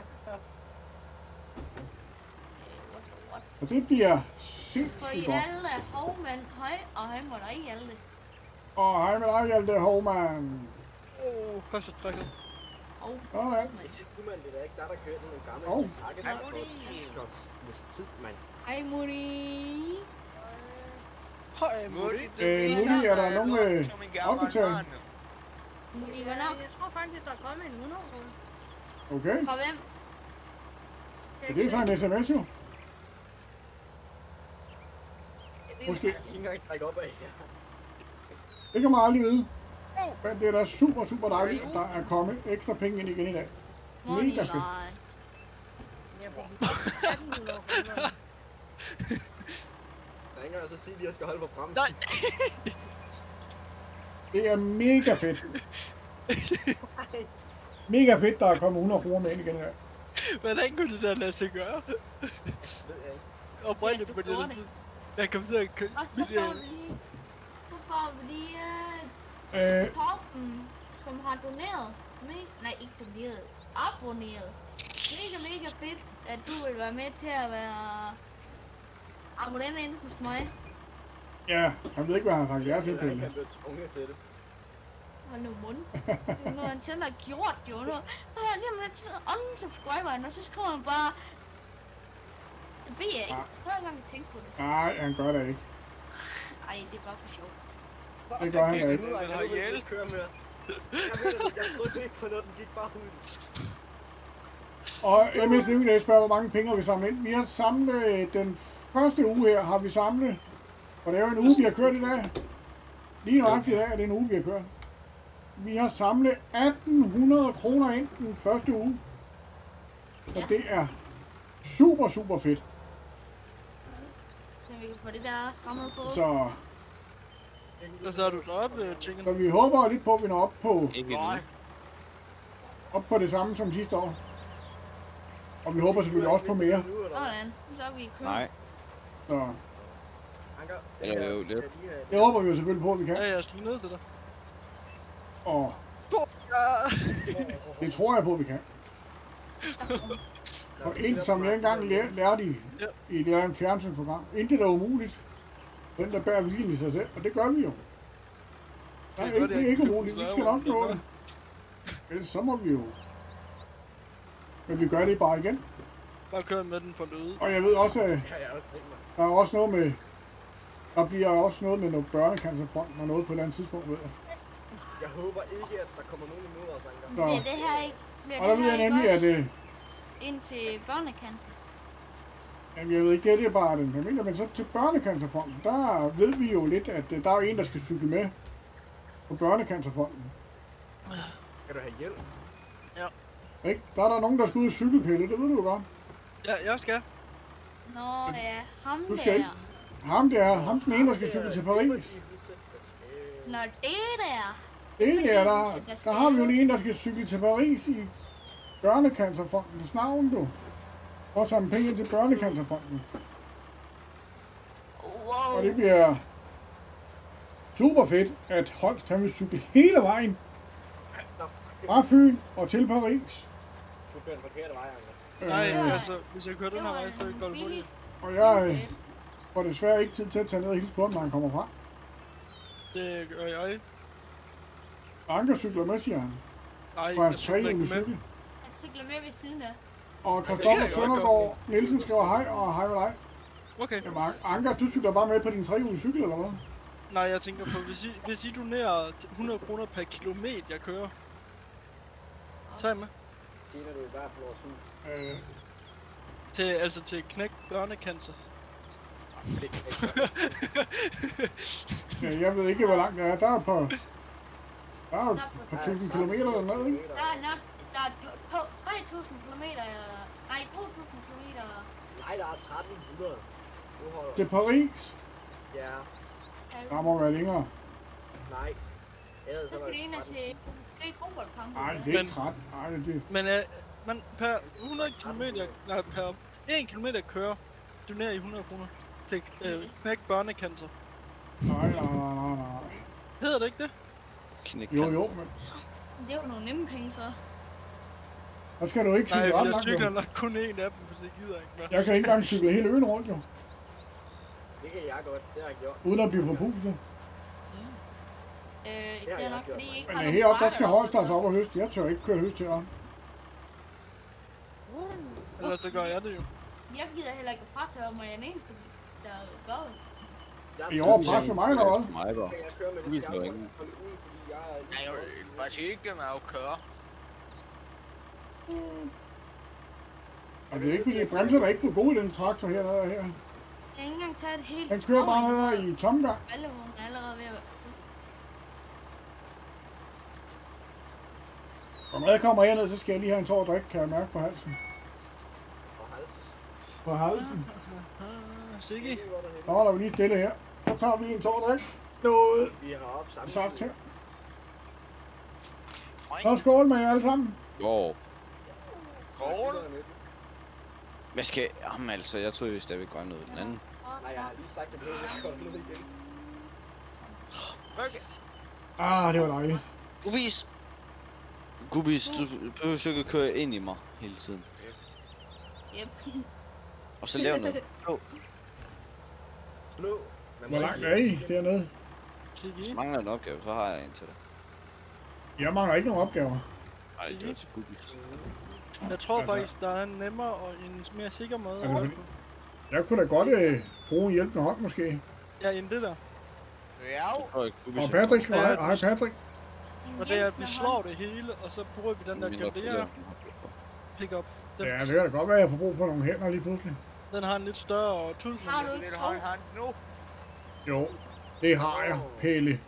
what the what? og det bliver For sindssygt i godt. alle hovmand, hej, og hej må der i alle. Og hej med dig, Hjalte Hovmand. Åh, oh, koncentreret. Og Sådan. Det sidste du, mand, det er da ikke der, der kørte nogle gamle Hov. pakke, Hej, der på Mutti. tyskernes tid, mand. hej Mutti. Hej, Mutti. Øh, Mutti, er der nogen, øh, opdatering? Mutti, hvornår? Jeg tror faktisk, der er kommet en hundrede kroner. Okay. Fra hvem? Så det er så en sms jo. Måske. Ikke engang trække op af. Det kan man aldrig vide. Men det er da super, super dejligt, at der er kommet ekstra penge ind igen i dag. Mega fedt. Jeg bruger atten hundrede kroner. Der er ikke engang så sige, at jeg skal holde på bremsen. Nej. Det er mega fedt. Mega fedt, der er kommet hundrede kroner med ind igen i dag. Hvordan kunne det der lade sig gøre? Det ved jeg ikke. Oprindeligt Ja, på du det gjorde der side. Jeg kom til at købe Og så får vi lige... Så får vi lige... Øh, Torben, som har doneret... Me- nej, ikke doneret. Abonneret. Mega, mega fedt, at du vil være med til at være... abonnent inde hos mig. ja, han ved ikke, hvad han har sagt ja til, Jeg Pelle. kan blive tvunget til det. Hold nu mund. Det er noget, han selv har gjort, jo. Nu. Og jeg lige om lidt til unsubscriberen, og så skriver han bare... Det ved jeg ikke. Så har jeg engang tænkt på det. Nej, han gør det ikke. Ej, det er bare for sjov. Det gør han da ikke. Nu er vil jeg have nu vil hjælp. ikke køre mere. Jeg ved det, jeg troede ikke på noget, den gik bare ud. Og M S Living spørger, hvor mange penge har vi samlet ind. Vi har samlet den første uge her, har vi samlet. Og det er jo en uge, vi har kørt i dag. Lige nøjagtigt i dag er det en uge, vi har kørt. Vi har samlet atten hundrede kroner ind den første uge. Så Ja. det er super, super fedt. Så vi kan få det der strammet på. Så, Og så er du deroppe, chicken. så vi håber lidt på, at vi når op på, Ikke Nej. endnu. op på det samme som sidste år. Og vi håber selvfølgelig også på mere. Sådan, så er vi i kø. Nej. Så Anker, Eller jo, det- det håber vi jo selvfølgelig på, at vi kan. Ja, jeg skal ned til dig. Og Ja. det tror jeg på, at vi kan. Og en, som jeg engang lær- lærte i, i det her fjernsynsprogram, intet er umuligt. Den der bærer viljen i sig selv, og det gør vi jo. Nej, Det er ikke, godt, det er jeg ikke kan umuligt. Vi lave skal nok det. nå det. Ellers så må vi jo. Men vi gør det bare igen. Bare kør med den for løde. Og jeg ved også, at Ja, jeg har også tænkt mig. der er også noget med, Der bliver også noget med noget børnecancerfonden og noget på et eller andet tidspunkt, ved jeg. Jeg håber ikke, at der kommer nogen imod os, Anker. Så, Bliver det her ikke... Bliver og der det ved her jeg ikke nemlig, at også øh, ind til børnecancer? jamen, jeg ved ikke, det er bare den. Jeg mener, men så til børnecancerfonden, der ved vi jo lidt, at øh, der er jo en, der skal cykle med på børnecancerfonden. Kan du have hjælp? Ikke? Der er der nogen, der skal ud og cykle, Pelle, det ved du jo godt. Ja, jeg skal. Nå ja, ham Du skal ikke. der. Ham der, ham den ene, der skal cykle til Paris. Nå, det der. Det der, der, der har vi jo lige en, der skal cykle til Paris i børnecancerfondens navn, du. Og samle penge til børnecancerfonden. Wow. Og det bliver super fedt, at Holst han vil cykle hele vejen fra Fyn og til Paris. Du kører den forkerte vej, Anker. Nej, Øh, altså, hvis jeg kører den her vej, så går det hurtigt. og jeg øh, får desværre ikke tid til at tage ned og hilse på ham, når han kommer fra. Det gør jeg. Anker cykler med, siger han. Nej, På jeg hans cykler ikke trehjulede med. cykel. Jeg cykler med ved siden af. Og Christoffer Søndergaard Nielsen skriver hej, og hej med dig. Okay. Jamen, Anker, du cykler bare med på din trehjulede cykel, eller hvad? Nej, jeg tænker på, hvis I, hvis I donerer hundrede kroner per kilometer, jeg kører. Tag med. Tjener du i hvert fald vores hus. Øh, Til, altså til knæk børnecancer. ja, jeg ved ikke, hvor langt det er. Der er på... Der er jo et par tusind kilometer dernede, ikke? Der er nok... Der er to- to- tre tusind kilometer... Nej, to tusind kilometer... Nej, der er tretten hundrede. Nu holder Til Paris. Ja, Der må være længere. nej. Ellers Så så var skal det det ind og tretten. til tre fodboldkampe. Nej, det er Men- ikke tretten. Nej, det er... Men uh, man per hundrede kilometer, nej, per en kilometer kører, donerer I hundrede kroner til øh, knæk børnecancer. Nej, nej, nej, nej, nej. Hedder det ikke det? Knæk. Jo, jo, men... Det er jo nogle nemme penge, så. Der skal du ikke Nej, cykle for ret jeg langt, cykler jo. nok kun en af dem, hvis jeg gider ikke mere. Jeg kan ikke engang cykle hele øen rundt, jo. Det kan jeg godt, det har jeg gjort. Uden at blive forpustet. Øh, det har er jeg nok gjort, fordi I ikke Men har øh, nogen heroppe, der marker skal holde derude, dig op og høste. Jeg tør ikke køre høst heroppe. Ellers så gør jeg det jo. Jeg gider heller ikke at presse om, og jeg er den eneste, der gør det. Jeg I år pres for mig, eller hvad? Mig, hvor. Jeg kører med Du det vil skærm, ikke. komme ud, fordi jeg er Nej, jo, butikken er jo kører. Og det er ikke fordi bremser der er ikke for gode i den traktor her. Der, her. Jeg har ikke engang taget et helt Den kører bare ned her i tomgang. Ballevognen er allerede ved at være fuld. Og når jeg kommer herned, så skal jeg lige have en tår drik, kan jeg mærke på halsen. på hals. På halsen. Ah, Sigge. Det er godt at hente. Så holder vi lige stille her. Så tager vi lige en tår drik. Noget Vi har op sammen. saft her. Så skål med jer alle sammen. Jo. Skål. Hvad skal... Jamen altså, jeg tror vi stadigvæk godt noget den anden. Nej, jeg har lige sagt, at det er godt ned igen. Okay. Ah, det var dejligt. Gubis! Gubis, du behøver jo ikke at køre ind i mig hele tiden. Yep. Og så lav noget. Jo, Slå. Man må Hvor sige- langt er I dernede? hvis Sigge. du mangler en opgave, så har jeg en til dig. Jeg mangler ikke nogen opgaver. Nej, det er til Gubis. Jeg tror Altså- faktisk, der er en nemmere og en mere sikker måde at Altså, gøre fordi- det på. Jeg kunne da godt øh, bruge en hjælpende hånd måske. Ja, end det der. Ja, Jeg tror ikke, Gubis... Og Patrick skal Ja, være. du- Hej Patrick. Og det er, at vi slår det hele, og så bruger vi den der Mindre Gambia problem. pick-up. Den, Ja, det kan da godt være, at jeg får brug for nogle hænder lige pludselig. den har en lidt større tud. men Har du jeg ikke vil to? høj hånd nu. Jo, det har jeg, Pelle.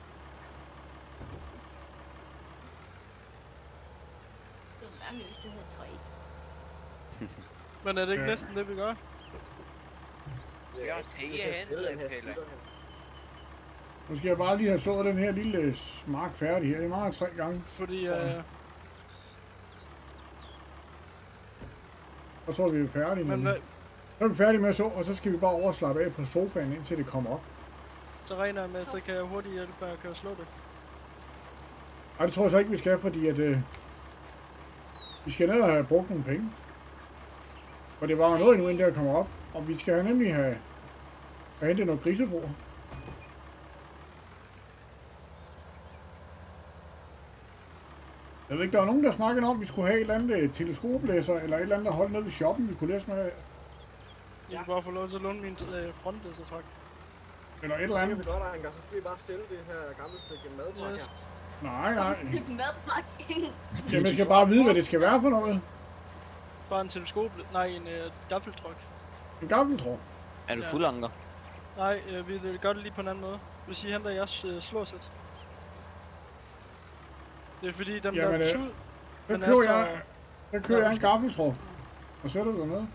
Det er mærkeligt, hvis det hedder tre. Men er det ikke Ja. næsten det, vi gør? Ja, Jeg hvis tager jeg hen, spiller den her Pelle. skytter her. Nu skal jeg bare lige have sået den her lille mark færdig her. Jeg mangler tre gange. Fordi Ja. øh, Så tror vi, vi er færdige. men Men... hvad, Så er vi færdige med at så, og så skal vi bare over og slappe af på sofaen, indtil det kommer op. så regner jeg med, så kan jeg hurtigt hjælpe med at køre slå det. Ej, det tror jeg så ikke, vi skal, fordi at, øh, vi skal ned og have brugt nogle penge. Og det var jo noget endnu, inden det kommer op. Og vi skal nemlig have, have hentet noget grisebrug. Jeg ved ikke, der var nogen, der snakkede om, at vi skulle have et eller andet øh, teleskoplæser, eller et eller andet, der holdt nede ved shoppen, vi kunne læse noget af. Jeg kan bare få lov til at låne min øh, frontlæsertrakt. Eller et eller Det andet. kan vi godt, Anker. Så skal vi bare sælge det her gamle stykke madpakke her. Yes. Nej, nej. Madpakke. Jamen, jeg skal bare vide, hvad det skal være for noget. Bare en teleskop. Nej, en øh, gaffeltruck. En gaffeltråd. Er du Ja. fuld, Anker? Nej, øh, vi vil gøre det lige på en anden måde. Det vil sige, henter jeres øh, slåsæt. Det er fordi, den Jamen, der øh, tud, Så den er kører så- jeg, så kører jeg en gaffeltråd. Og sætter du med.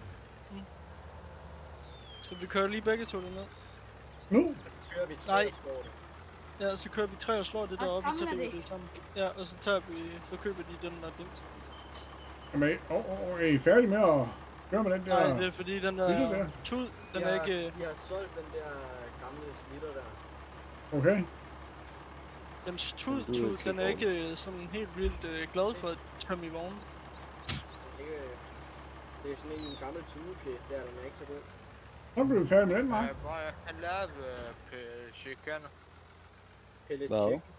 så vi kører lige begge to derned. Nu? Kører vi tre Nej. og slår det. Ja, så kører vi tre og slår det Og deroppe, så samler det det. det sammen. Ja, og så tager vi, så køber de den der dingst. Jamen, åh, åh, åh, er I færdige med at køre med den der? Nej, det er fordi den lille der der. tud, den De er har- ikke... De har solgt den der gamle slitter der. Okay. Den tud, Du er tud, ikke den er helt ikke øh, sådan helt vildt øh, glad for at tømme i vognen. Ikke, det er sådan en gammel tudepjæs der, den er ikke så god. Så bliver vi færdige med den, Mark. Øh, hvor jeg kan lave øh, chicken. Pellet Hvad? chicken.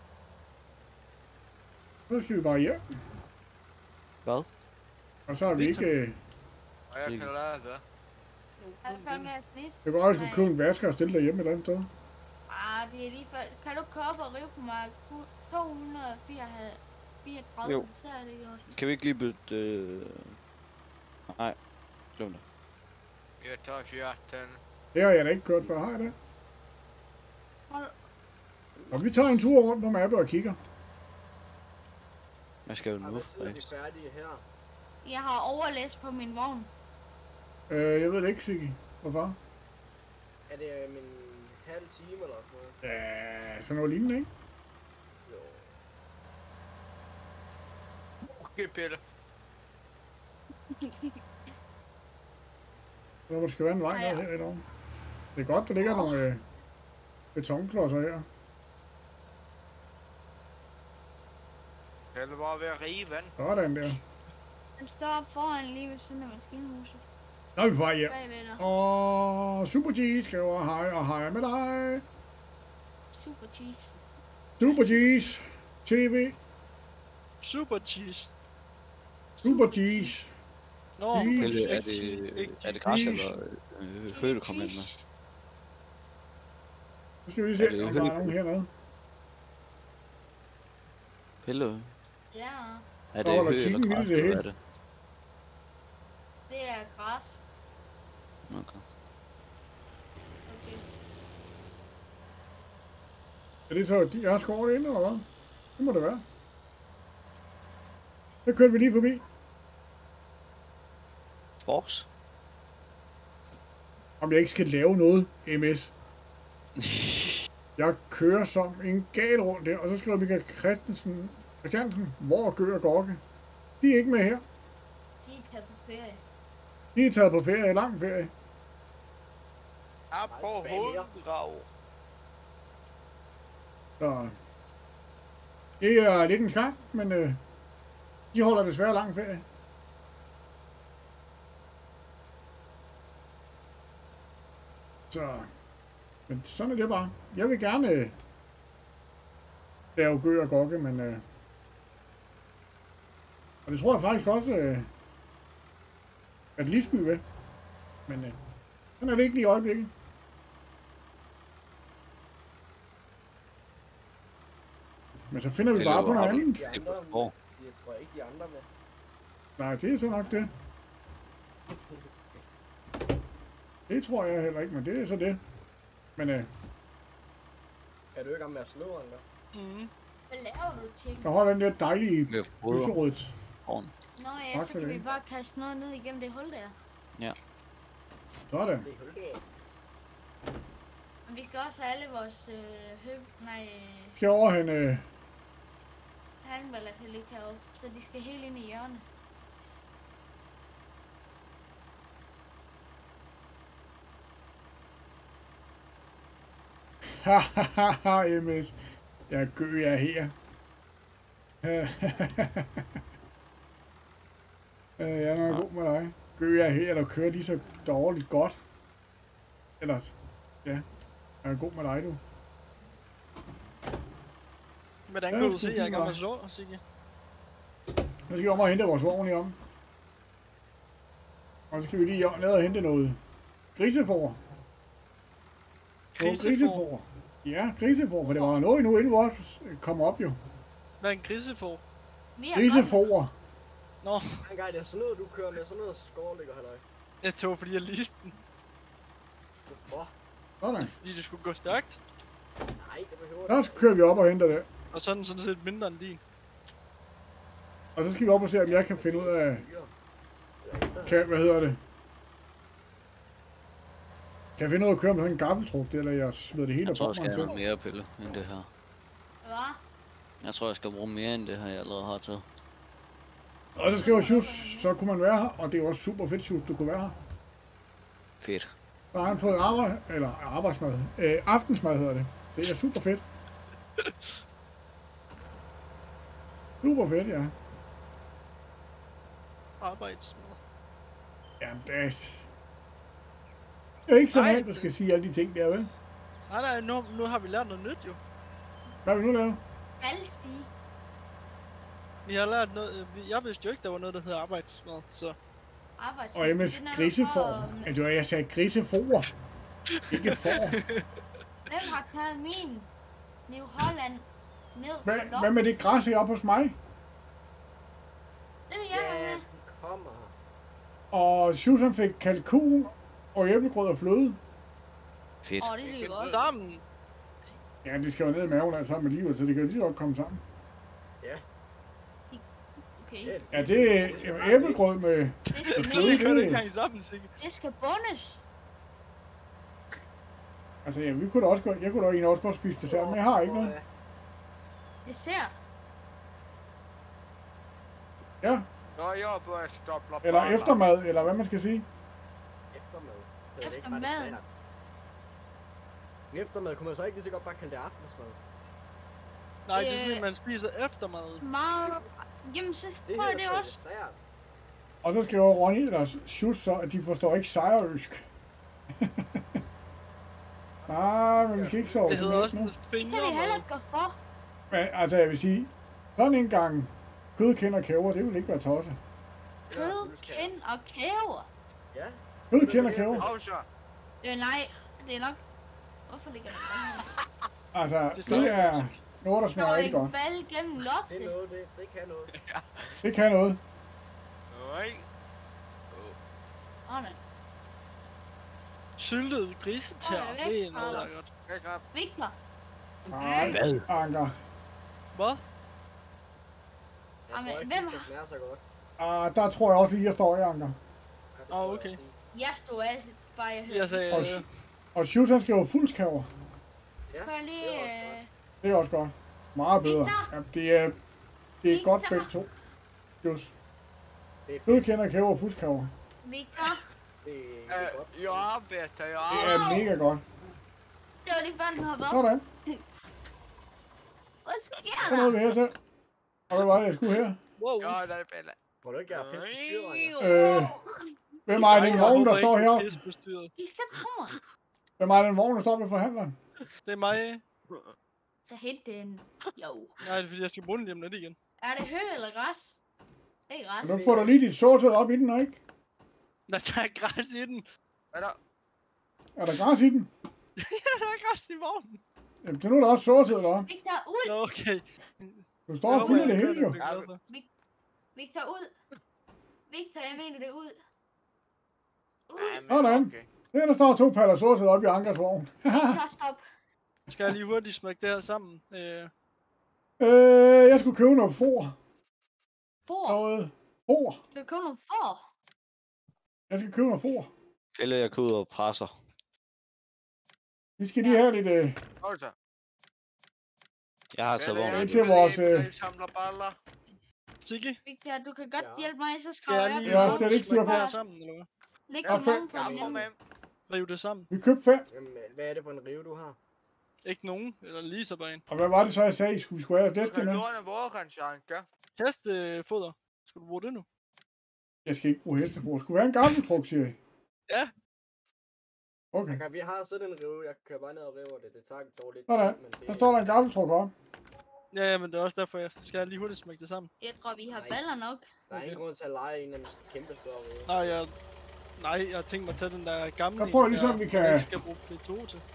Så skal vi bare hjem. Hvad? Og så har vi Victor. ikke... øh, Og jeg kan lave det. Er det fandme af snit? Det var også, at vi købe en vasker og stille derhjemme et andet sted. Ah, det er lige før. Kan du købe og rive for mig to hundrede og fireogtredive? Jo. Så er det gjort. Kan vi ikke lige bytte... Øh... Nej, glem det. Jeg tager fjorten. Det har jeg da ikke kørt før, har jeg det? Hold. Og vi tager en tur rundt på mappet og kigger. Jeg skal jo Og nu, hvad tid er vi faktisk. færdige her? Jeg har overlæst på min vogn. Øh, jeg ved det ikke, Sigge. Hvorfor? Er det om en halv time eller sådan noget? Ja, sådan noget lignende, ikke? Jo. Okay, Pelle. Så der skal være en vej Ja, ja. ned her i dag. Det er godt, der ligger nogle øh, betonklodser her. Pelle var ved at rive vand. Sådan der. Den står op foran lige ved siden af maskinhuset. Så er vi på vej hjem. Bagved dig. Og Super G skriver hej og hej med dig. Super cheese. Super G's. T V. Super cheese. Super G's. Nå, Cheese. Pelle, er ikke cheese, det, ikke er det græs cheese. eller øh, høje, du kommer ind med? Så skal vi lige Er se, det om der er hø- nogen hernede. Pelle, Ja, er Der det holder høje eller tikken græs, midt i det eller hele. hvad er det? det er græs. Okay. Okay. Er det så, de har skåret ind, eller hvad? Det må det være. Så kørte vi lige forbi. Box? Om jeg ikke skal lave noget, M S. Jeg kører som en gal rundt der, og så skriver Michael Christensen, Christiansen, hvor gør og Gorke? De er ikke med her. De er taget på ferie. De er taget på ferie, lang ferie. Op på hoveddrag. Så det er lidt en skam, men øh, de holder desværre lang ferie. Så, men sådan er det bare. Jeg vil gerne øh, lave Gø og Gokke, men øh, og det tror jeg faktisk også, øh, at Lisby vil. Men øh, sådan er det ikke lige i øjeblikket. Men så finder vi Eller bare på noget har du- andet. De Det er andre, på hvor? jeg tror ikke de andre med. Nej, det er så nok det. Det tror jeg heller ikke, men det er så det. Men øh, Er du ikke om med at slå, Anker? Mhm. Hvad laver du, Chicken? der har den der dejlige Med foder lyserødt. foran. Nå ja, Tak så for kan det. vi bare kaste noget ned igennem det hul der. Sådan. Det er hul der. Men vi skal også have alle vores øh, høb... Nej, øh, Skal over han øh, handballer til ligge heroppe. Så de skal helt ind i hjørnet. hahaha, M S. Jeg gør jeg her. Øh, jeg er nok god med dig. Gør jeg her, der kører lige så dårligt godt. Ellers, ja. Jeg er god med dig, du. Hvordan Ja, kan du det se, er at jeg er fint gammel nok. slå, Sigge? Nu skal vi om og hente vores vogn i om. Og så skal vi lige ned og hente noget grisefor. Grisefor. Ja, grisefor, for det var noget endnu inden vores kom op jo. Hvad er en grisefor? Vi har godt. Grisefor. Nå, Engang, det er sådan noget, du kører med, sådan noget skårligger, halløj. jeg tog fordi jeg liste den. Hvorfor? Sådan. Fordi det skulle gå stærkt. Nej, det behøver Der det. kører vi op og henter det. Og sådan sådan set mindre end din. Og så skal vi op og se, om jeg kan finde ud af, kan, hvad hedder det? Kan jeg finde ud af at køre med sådan en gaffeltruk, eller jeg smider det hele Jeg op tror, på jeg skal mig have til? noget mere pille end det her. Hvad? Jeg tror, jeg skal bruge mere end det her, jeg allerede har taget. Og så skriver Sjus, så kunne man være her, og det er også super fedt, Sjus, du kunne være her. Fedt. Så har han fået arbejde, eller arbejdsmad, øh, aftensmad hedder det. Det er super fedt. Super fedt, ja. Arbejdsmad. Jamen, det er... Det er ikke så Nej, nemt, du skal sige alle de ting der, vel? Nej, nej, nu, nu har vi lært noget nyt jo. Hvad vil du lave? Valgstige. Vi har lært noget, øh, vi- jeg vidste jo ikke, der var noget, der hedder arbejdsmad, så... Arbejde. Og M S grisefor. Ja, det var, jeg sagde grisefor. Ikke for. Hvem har taget min New Holland ned Hvad, for hvad loft? med det græs her oppe hos mig? Det vil jeg Ja, have. den kommer her. Og Susan fik kalkun og æblegrød og fløde. Fedt. Åh, det lyder godt. Sammen! Ja, det skal jo ned i maven alt sammen med livet, så det kan jo lige godt komme sammen. Okay. Ja, det er øh, æblegrød med... Det skal fløde, ned. Vi kan det det, ikke engang sammen, Sigge. Det skal bundes. altså, ja, vi kunne da også godt, jeg kunne da egentlig også godt spise dessert, men jeg har ikke noget. Det ser. Ja, Nå, jeg bør stoppe op. eller eftermad, eller hvad man skal sige. Eftermad. Det er ikke bare Eftermad. dessert. Eftermad kunne man så ikke lige så godt bare kalde det aftensmad. Nej, det er Øh. sådan, at man spiser eftermad. Meget. Jamen, så Det prøv hedder det sgu også. dessert. Og så skriver Ronny eller Sjus så, at de forstår ikke sejrøsk. Nej, men vi skal ikke sove Det til hedder mælk også nu. en Det kan vi heller fingermad. ikke gå for. Men altså, jeg vil sige, sådan en gang kød, kender kæver, det vil ikke være tosset. Kød, kind og kæver. Ja. Kød, kender kæver. Pause. Øh, nej. Det er nok... Hvorfor ligger der der? Altså, Det det er er noget, der Der smager er rigtig en godt. bal gennem Det loftet. er noget, det, det kan noget. Det kan noget. Nej. Åh, nej. Syltet grisetær, Åh, jeg er det væk, er noget, der er Carlos. godt. Jeg kan Victor. Nej, Hvad? Anker. Hvad? Jeg Jamen, tror ikke, hvem det har- smager så godt. Ah, der tror jeg også lige, jeg står i Anker. Ja, det Åh, tror jeg okay. også lige. Jeg stod altid bare jeg hørte. Jeg sagde... Og, Øh, og Sjus, han skriver fuldskæver. Ja, Prøv lige... det var også øh, godt. Det er også godt. Meget bedre. Victor! Ja, det er, det er Victor! godt begge to. Sjus. Det er, Kød, kender kæver og fuldskæver. Victor. det er, det er godt. Øh, jeg arbejder, jeg Det arbejder. er mega godt. Det var lige før, den hoppede op. Sådan. Hvad sker Så noget der? ved jeg til. Og hvad var det, jeg skulle her? wow. Ja, det er bedre. Tror du ikke, jeg har pisse på styret, Øh, hvem er den vogn, der står heroppe? heroppe? I sæt på mig. Hvem er den vogn, der står ved forhandleren? Det er mig. Så hent den. Jo. Nej, det er fordi, jeg skal bruge den lige om lidt igen. Er det hø eller græs? Det er græs. Nu får du lige dit sortød op i den, ikke? Nej, der er græs i den. Hvad der? Er der græs i den? Ja, der er græs i vognen. Jamen, det er nu der også sortød, eller hvad? Victor, ud! Nå, okay. Du står og fylder det hele, jo. Victor, ud! Victor, jeg mener det ud. Ud! Ja, men Sådan. okay. Det er, der står to paller sortød op i Ankers vogn. Victor, stop. Skal jeg lige hurtigt smække det her sammen? Øh, øh, jeg skulle købe noget for. For. Noget for. Du køber nogle for. Jeg skal købe noget for. Pille, jeg går ud og presser. Vi skal lige have lidt... Øh, Pause. Jeg har taget Hvad er vognen. det til vores, øh, I samler baller. Sigge, Victor, du kan godt Ja. hjælpe mig, så skal skriver jeg jeg lige Ja, på. slet hurtigt ikke styr smække på. det her sammen, eller hvad? Læg Ja, dem fedt. oven på Jeg kommer hinanden. med. Rive det sammen. vi købte fem. Jamen, øh, hvad er det for en rive, du har? Ikke nogen, eller lige så bare en. Og hvad var det så, jeg sagde? Skulle vi skulle have Du det kan med? låne vores, Anker. Hestefoder. Skal du bruge det nu? Jeg skal ikke bruge hestefor. Skulle vi have en gaffeltruk, siger I? Ja. Okay. Okay, vi har sådan en rive, jeg kører bare ned og river det. Det tager dog lidt Sådan. tid, men det Der står der en gaffeltruk op. Ja, ja, men det er også derfor, jeg skal lige hurtigt smække det sammen. Jeg tror, vi har Nej. baller nok. der er ingen grund til at lege en eller anden kæmpe stor rive. Nej, jeg, nej, jeg har tænkt mig at tage den der gamle. Jeg prøver lige, der om vi kan- man ikke skal bruge P to til.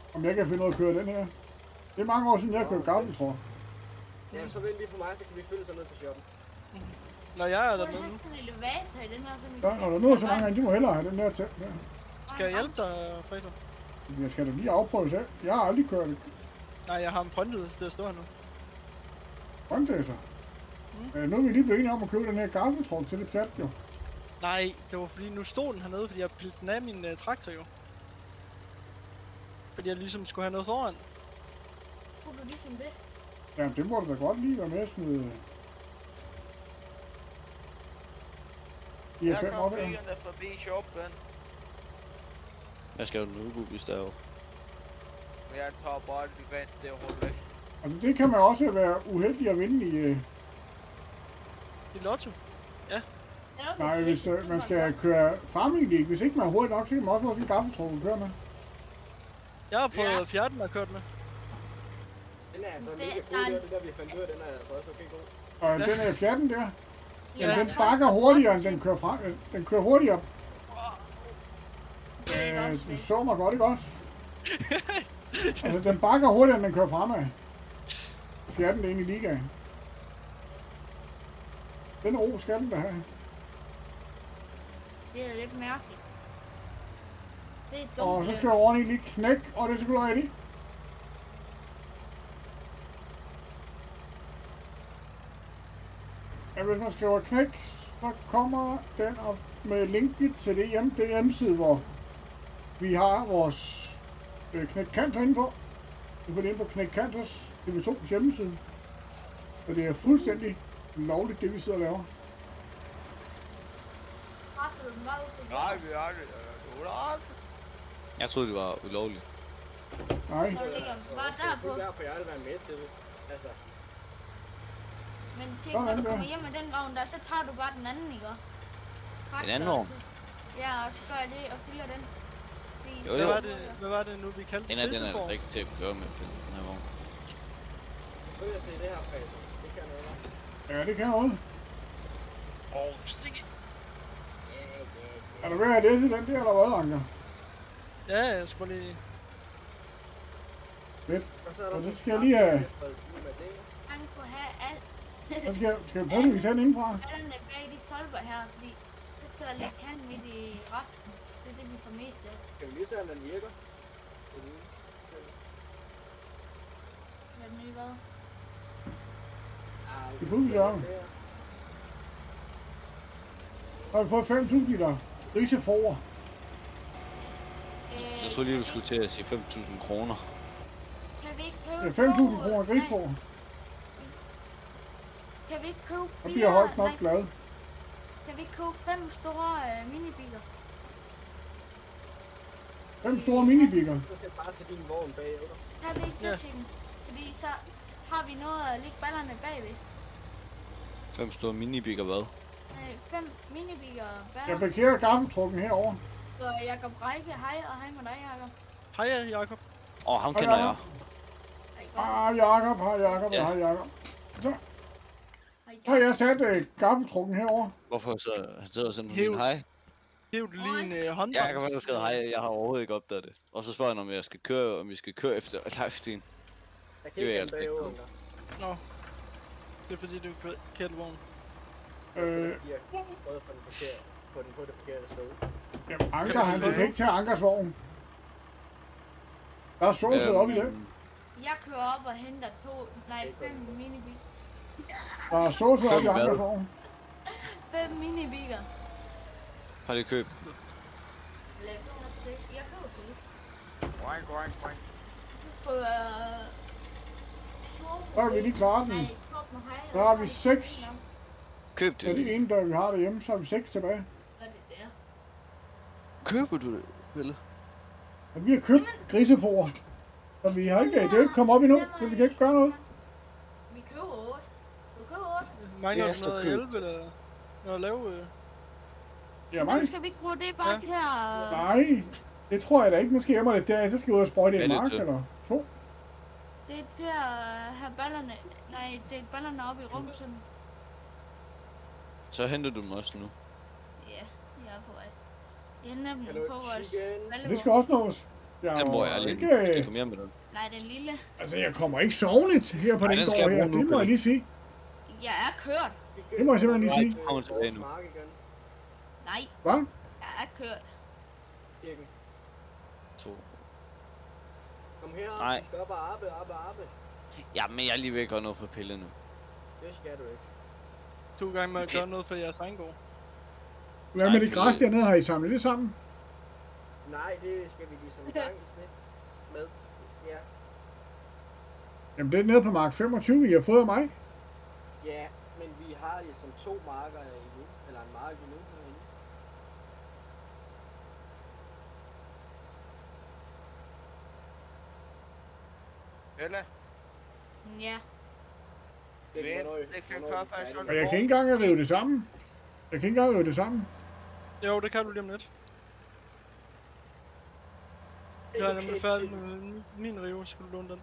om jeg kan finde ud af at køre den her. Det er mange år siden, jeg har kørt gaffeltruck. Jamen, så vent lige for mig, så kan vi følge sig ned til shoppen. Når jeg er Du der har med nu. sådan en elevator i den her, som vi Ja, når der nu er så mange af de må hellere have den der til. Ja. Skal jeg hjælpe dig, Fraser? Jeg skal da lige afprøve selv. Jeg har aldrig kørt det. Nej, jeg har en frontled til at stå her nu. Frontlæser. Mm. Øh, nu er vi lige blevet enige om at købe den her gaffeltruck til det pjat, jo. Nej, det var fordi, nu stod den hernede, fordi jeg pillede den af min uh, traktor jo. Fordi jeg ligesom skulle have noget foran. Kunne du ligesom det? Ja, det må du da godt lige være med at smide. De er Jeg fem kom op her. bilerne forbi shoppen. Jeg skal jo nu Gubis derovre. Men jeg tager bare det vand, det holder væk. Altså, det kan man også være uheldig at vinde i... Øh... I lotto. Nej, hvis øh, man skal køre farming league. Hvis ikke man er hurtigt nok, så kan man også få sin gaffeltruck at køre med. Jeg har fået Ja. ja. fjerden og kørt med. Den er altså Det- mega der god, er- det, det der vi fandt ud af, den er altså også okay god. Og Ja. den er fjerden der. Ja. Ja, den bakker hurtigere, end den kører frem. øh, Den kører hurtigere. Det er Øh, også det fedt. så mig godt, ikke også? Altså, den bakker hurtigere, end den kører fremad. Fjerden det ind i ligaen. Den ro skal den da have. Det er lidt mærkeligt. Det er dumt. Og så det. skal jeg ordentligt lige knække, og det er selvfølgelig rigtigt. Ja, hvis man skriver knæk, så kommer den op med linket til det hjem, det hjemmeside, hvor vi har vores øh, Knæk Canter inde på. Du får det ind på Knæk Canters T V to's hjemmeside. Så det er fuldstændig lovligt, det vi sidder og laver. Presser du den bare ud på Nej, vi har det. øh, Du har det. Jeg troede, det var ulovligt. Nej, Så ligger den bare Det er derpå. kun derfor, jeg vil være med til det. Altså, Men tænk, Sådan når du der. kommer hjem med den vogn der, så tager du bare den anden, ikke? Traktor, Den anden vogn? og så- Ja, og så gør jeg det og fylder den. Fordi Jo, så- Hvad jo. var det, hvad var det nu, vi kaldte Den er, den er griseform? rigtig til at køre med på den her vogn. så vil jeg se det her fase. Det kan noget. ja, det kan noget. Åh, oh, slik. Er du ved at læse den der, eller hvad, Anker? Ja, jeg skal bare lige... Fedt. Og så er der Og så sådan skal jeg lige have... med det. Han kunne have alt. Så skal jeg, skal jeg prøve, at vi kan tage den indenfra? Ballerne bag de stolper her, fordi så skal der ligge han midt i resten. Det er det, vi får mest af. Kan vi lige se, om den virker? Hvad er den nye hvad? Ah, Det kunne vi gøre. Så har vi fået fem tusind liter griseforår. Øh, Jeg troede lige, du skulle til at sige fem tusind kroner. Kan vi ikke købe Det er fem tusind to- kroner nej, griseforår. Kan vi ikke købe Så fire... bliver Holst nok nej, glad. Kan vi ikke købe fem store øh, minibiler? Fem store minibikker. Så skal jeg bare til din vogn bagefter. Kan vi ikke det Ja. til den? Fordi så har vi noget at ligge ballerne bagved. Fem store minibikker hvad? Øh, fem minibiler Jeg baller. parkerer gaffeltrukken herover. Så Jakob Reiche, hej, og hej med dig, Jakob. Hej, Jakob. Åh, oh, ham Hej, kender Jacob. jeg. Hej, Ah, Jakob, hej Jakob, Ja. hej Jakob. Så hej, har Jakob. jeg sat øh, gaffeltrukken herover. Hvorfor så han sidder og sender Hæv. min hej? Hæv du lige en uh, Jeg håndbremse? kan faktisk skrive hej, jeg har overhovedet ikke opdaget det. Og så spørger han, om jeg skal køre, om vi skal køre efter livestream. Jeg Det kan vil ikke jeg den altså ikke bagefter. købe. Nå. Det er fordi, du er kært vogn. Øh, Jeg har prøvet på den forkerte, på den på det forkerte sted. jamen, Anker, Kan du han lave? kan ikke tage Ankers vogn. Der er såset Øhm, op i det. Jeg kører op og henter to, nej, fem minibiler. Der er såset op i Fem hvad? Ankers vogn. Fem minibiler. Har det købt? Lad mig nok se. Jeg køber til det. Boing, boing, boing. Så på, øh... Så har vi lige klaret den. Nej, top med hej. Så har vi seks. Køb Ja, det det. ene, der vi har derhjemme, så har vi seks tilbage. Hvad er det der? Køber du det, Pelle? Og vi har købt grisefor. Så vi har ikke, det er ikke kommet op endnu, så vi kan ikke gøre noget. Vi køber otte. Du køber otte. Mangler Ja, du så noget at køb. hjælpe, eller noget at lave? Øh? Ja, Men mig. skal vi ikke bruge det bare Ja. til at... Nej, det tror jeg da ikke. Nu skal jeg mig lidt der, så skal jeg ud og sprøjte Hvad en er det mark til? eller to. Det er til at have ballerne... Nej, det er ballerne op i rummet sådan. Så henter du dem også nu. Ja, jeg er på vej. Jeg henter dem Hello, på vores chicken. Det skal også nås. Jeg Den må er jeg lige. ikke... Skal jeg komme hjem med den? Nej, den lille. Altså, jeg kommer ikke sovnet her på Nej, den den skal gård jeg her. bruge nu, Det må jeg Pelle. lige sige. Jeg er kørt. Det må jeg simpelthen lige sige. Nej, kommer tilbage nu. Mark igen. Nej, Hvad? jeg er kørt. Kirken. To. Kom her, Nej. du skal op og arbejde, arbejde, arbejde. Ja, men jeg er lige ved at gøre noget for Pelle nu. Det skal du ikke. Du er i gang med at gøre noget for jeres egen gård. Hvad med det græs dernede? Har I samlet det sammen? Nej, det skal vi ligesom i gang i snit med. Ja. Jamen, det er nede på mark femogtyve, I har fået af mig. Ja, men vi har ligesom to marker endnu. Eller en mark endnu herinde. Eller? Ja. Det Vent, er hvornår, det kan hvornår køre vi er faktisk færdige. Og jeg kan ikke engang rive det sammen. Jeg kan ikke engang rive det sammen. Jo, det kan du lige om lidt. Jeg er nemlig færdig med min- min rive, skal du låne den?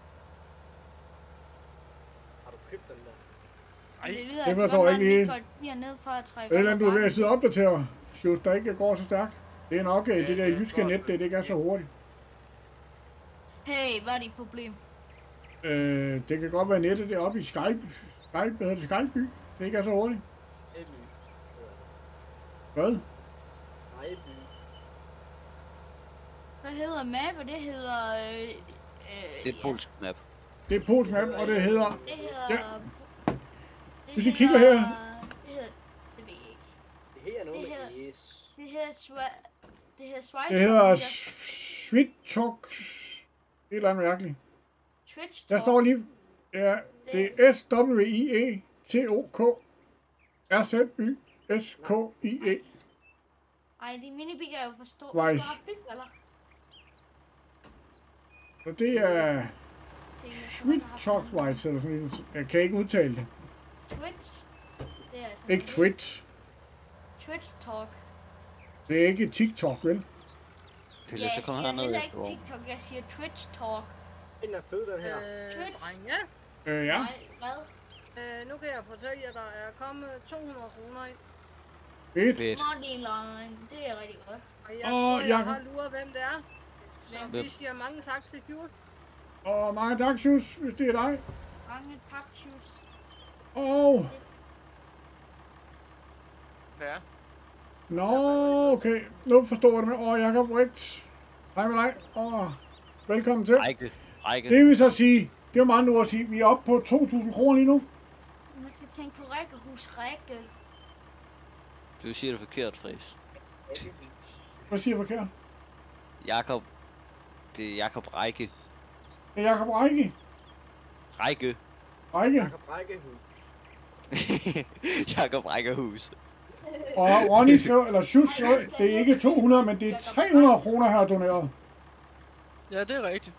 Har du købt den der? Ej, Det lyder det altså forstår godt, jeg når ikke den lige. lige går lige ned for at trække Det er et eller op andet, du er ad ved at sidde og bakken. opdatere. Sjus, der ikke går så stærkt. Det er nok øh, Ja, det der det er jyske godt. net, det, det ikke er så hurtigt. Hey, hvad er dit problem? Øh, det kan godt være nettet deroppe i Skype. Skype, hvad hedder det? Skypeby. Det ikke er så hurtigt. Eby. Hvad? Ejby. Hvad hedder mappe? Det hedder... Øh, øh, Det er et polsk map. Det er Polsk Map, og det hedder... Det hedder... Ja. det Hvis I kigger her. Det hedder... Det ved jeg ikke. Det her er noget Det med her- S. Det hedder... Swa- det hedder Schweiz. Det hedder Switok. Et eller andet mærkeligt. Twitch Der Talk. står lige... Ja, det er S W I E T O K R Z Y S K I E. Ej, de minibig er jo for stor. Schweiz. Du har bygballer. Så det er Switok. Switok eller sådan noget. Jeg kan ikke udtale det. Twitch. Det er altså Ikke Twitch. Twitch Talk. Det er ikke TikTok, vel? Pelle, Ja, så jeg kommer siger herned heller i ikke går. TikTok, jeg siger Twitch Talk. Den er fed, den her. Øh, Twitch. drenge. Øh, ja. Nej, hvad? Øh, nu kan jeg fortælle jer, at der er kommet to hundrede kroner ind. Fedt. Fedt. Money line. Det er rigtig godt. Og jeg Åh, tror, jeg Jacob. har luret, hvem det er. Så Hvem? vi siger mange tak til Kjus. Og mange tak, Sjus, hvis det er dig. Mange pak shoes. Og... Ja. Nå, okay. Nu forstår jeg det med. Åh, Jacob Rigt. Hej med dig. Og velkommen til. Række. Række. Det vil så sige, det er meget nu at sige, vi er oppe på to tusind kroner lige nu. Man skal tænke på rækkehus, række. Du siger det forkert, Friis. Hvad siger jeg forkert? Jakob. Det er Jakob Række. Det er Jacob Række. Række. Række. Jakob Rækkehus. Jakob Rækkehus. Og Ronny skrev, eller Sjus skrev, det er ikke to hundrede, men det er tre hundrede kroner, han har doneret. ja, det er rigtigt.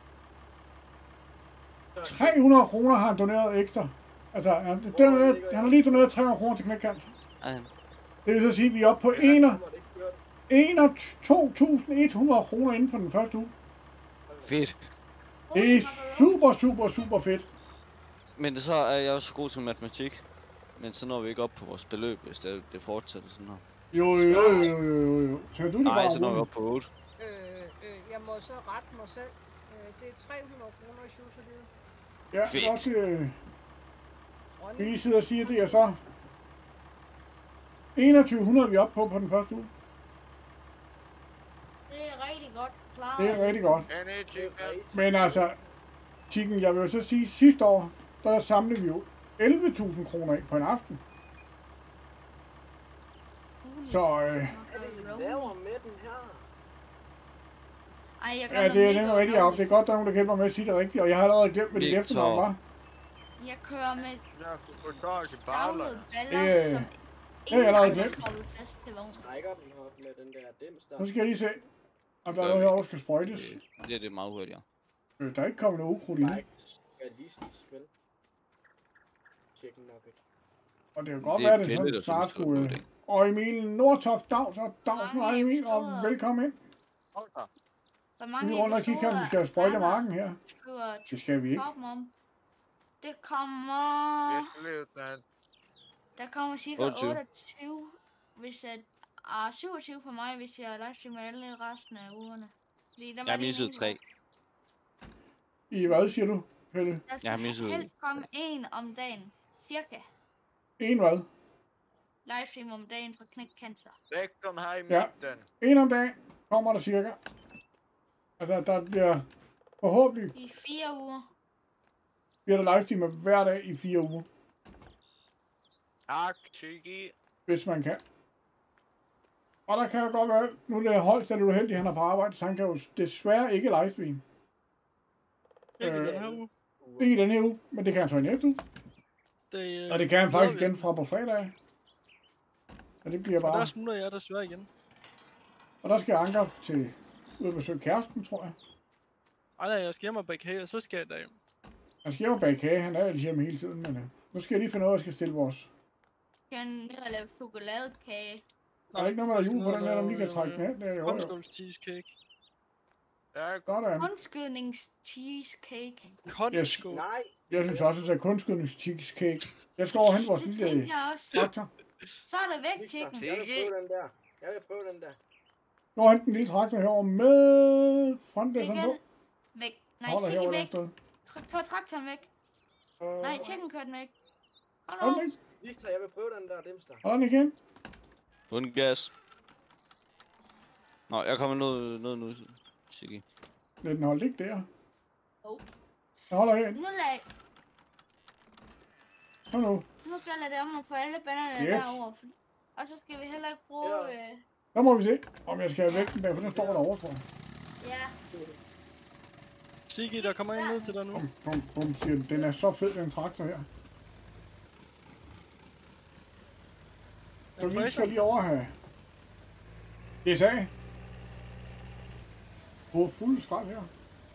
tre hundrede kroner har han doneret ekstra. Altså, han, doneret, han har lige doneret tre hundrede kroner til Knækkant. Ej, Det vil så sige, at vi er oppe på enogtyve tusind hundrede kroner inden for den første uge. fedt. Det er super, super, super fedt. Men så er jeg også god til matematik. Men så når vi ikke op på vores beløb, hvis det, det fortsætter sådan her. Jo, jo, jo, jo, jo, jo. Så du det Nej, bare så når vi roligt. op på otte. Øh, øh, jeg må så rette mig selv. Øh, det er tre hundrede kroner i Kjus og livet. Ja, Fedt. godt. Øh, vi Ronny, lige sidder og siger, det er så enogtyve hundrede, vi er oppe på på den første uge. Det er rigtig godt klaret. Det er rigtig godt. En et chicken. Men altså, Chicken, jeg vil jo så sige, sidste år, der samlede vi jo elleve tusind kroner ind på en aften. Så øh, Hvad er det, I laver med den her? Ej, jeg gør ja, noget det er mega nemlig rigtigt, Jacob. Det er godt, der er nogen, der hjælper mig med at sige det rigtigt. Og jeg har allerede glemt, hvad dit Victor. efternavn var. Jeg kører med Jeg kunne få dog til stavlede bagler. baller, Det, som det har jeg allerede andre glemt. skal fast til vognen. Trækker den op med den der dims der. Nu skal jeg lige se, om der er noget herovre, der skal sprøjtes. Det, det, det er meget hurtigere. Øh, Der er ikke kommet noget ukrudt i Det er det. ikke realistisk, vel? Chicken nugget. Og det kan godt Det er være, at det Pelle, sådan der snart synes, det var en skulle... god øh, Og Emil Nordtoft, Dags og Dags med dig, Emil, og episoder. velkommen ind. Hvor Vi mange er rundt og kigge her, om vi skal sprøjte marken her. skriver Det skal vi ikke. Top om. Det kommer... Jeg skal leve den. Der kommer cirka otteogtyve. otteogtyve, hvis jeg... Ah, syvogtyve for mig, hvis jeg livestreamer alle resten af ugerne. Fordi der var Jeg har lige misset en, tre. I hvad siger du, Pelle? Der Jeg skal har misset- helst komme en om dagen. Cirka. En hvad? Livestream om dagen fra Knæk Cancer. Vektoren her i Ja. midten. En om dagen kommer der cirka. Altså, der bliver forhåbentlig I fire uger. bliver der livestreamer hver dag i fire uger, Tak, Chiki. hvis man kan. Og der kan jo godt være, nu er det Holst, der er lidt uheldig, han er på arbejde, så han kan jo desværre ikke livestream. Ikke Øh, den her uge. Ikke i den her uge, men det kan han så i næste uge. Det, øh, Og det kan han faktisk glæder vi igen fra på fredag. Og det bliver os. Og der bare... smutter jeg desværre igen. Og der skal Anker til ud og besøge kæresten, tror jeg. Ej nej, jeg skal hjem og bage kage, og så skal jeg derhjem. Han skal jo bage kage, han er ellers hjemme hele tiden, men uh, nu skal jeg lige finde ud af, at jeg skal stille vores... Kan ned og lave chokoladekage. Der er ikke noget med, der jeg er jul på skal den her, ned der lige kan og trække den lave, af. Det er jo, jo. Håndskåls cheesecake. Ja, Sådan. Kunstgødnings cheesecake. Håndskål. Nej, Jeg synes også, at det er kunstgødnings cheesecake. Jeg skal over og hente vores Det lille tænkte jeg også. traktor. Så er det væk, Victor, chicken. jeg vil prøve den der. Jeg vil prøve den der. Nu har jeg hentet en lille traktor herovre med frontdæk sådan Igen. på. Væk. Nej, Holder chicken herovre væk. et sted. Kør traktoren væk. Øh, Nej, chicken kør den væk. Hold Hold nu. den ikke? Victor, jeg vil prøve den der dimster. Hold den igen. Uden gas. Nå, jeg kommer ned, ned nu, Chiki. Nej, den holdt ikke der. Oh. Jeg holder her. Nu lad, Kom nu. nu gælder det om at få alle bananerne Yes. derovre. Og så skal vi heller ikke bruge... Ja. Øh, Så må vi se, om jeg skal have væk den der, for den står derovre, tror jeg. ja. Sigi, der kommer en ned til dig nu. Bum, bum, bum, siger den. Den er så fed, den traktor her. Så vi skal lige over have D S A. På fuld skrald her.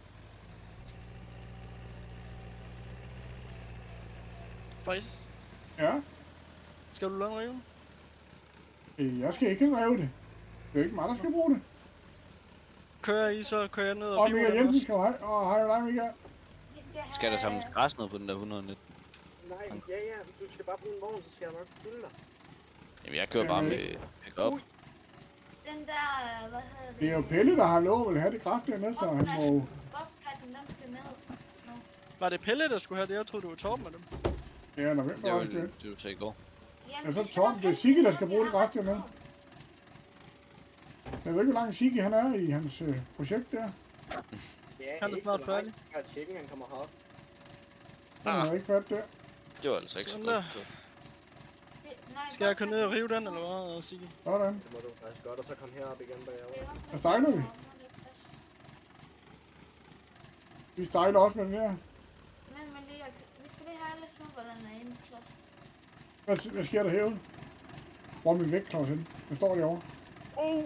Faktisk. Ja, Skal du lade en rive? øh, jeg skal ikke rive det. Det er ikke mig, der skal bruge det. Kører I, så kører jeg ned og Og river Michael den Jensen også. skal have. Og hej dig, Michael. Vi skal have... Skal der samles græs ned på den der et hundrede og nitten? Nej, ja, ja. Du skal bare bruge en vogn, så skal jeg nok fylde dig. Jamen, jeg kører bare med pick-up. Den der, øh, hvad hedder det? Det er jo Pelle, der har lov at have det kraft dernede, så han må... Bobcatten, den skal ned. Nu. Var det Pelle, der skulle have det? Jeg troede, du var Torben med dem. Ja, når hvem Det var var også det? det, du sagde i går. Jamen, Ja, så vi skal Torben, nok det er hente Sigge, der den, skal når bruge vi det har kraft dernede. Jeg ved ikke, hvor lang Sigge han er i hans øh, projekt der. Ja, Han er ikke snart så færdig. langt fra chicken, han kommer herop. Han er ikke fat der. Det var altså ikke så Sådan godt. der. Det- nej, Skal jeg køre ned og rive Bobcatten den, skal eller hvad, Sigi? Sådan. Det må du faktisk godt, og så komme herop igen bagover. ned. Hvad stejler vi? Vi stejler også med den her. Men, men lige, vi skal lige have alle snupperne inde først. Hvad, hvad sker der herude? Hvor er min vægtklods henne? Den står derovre. Oh!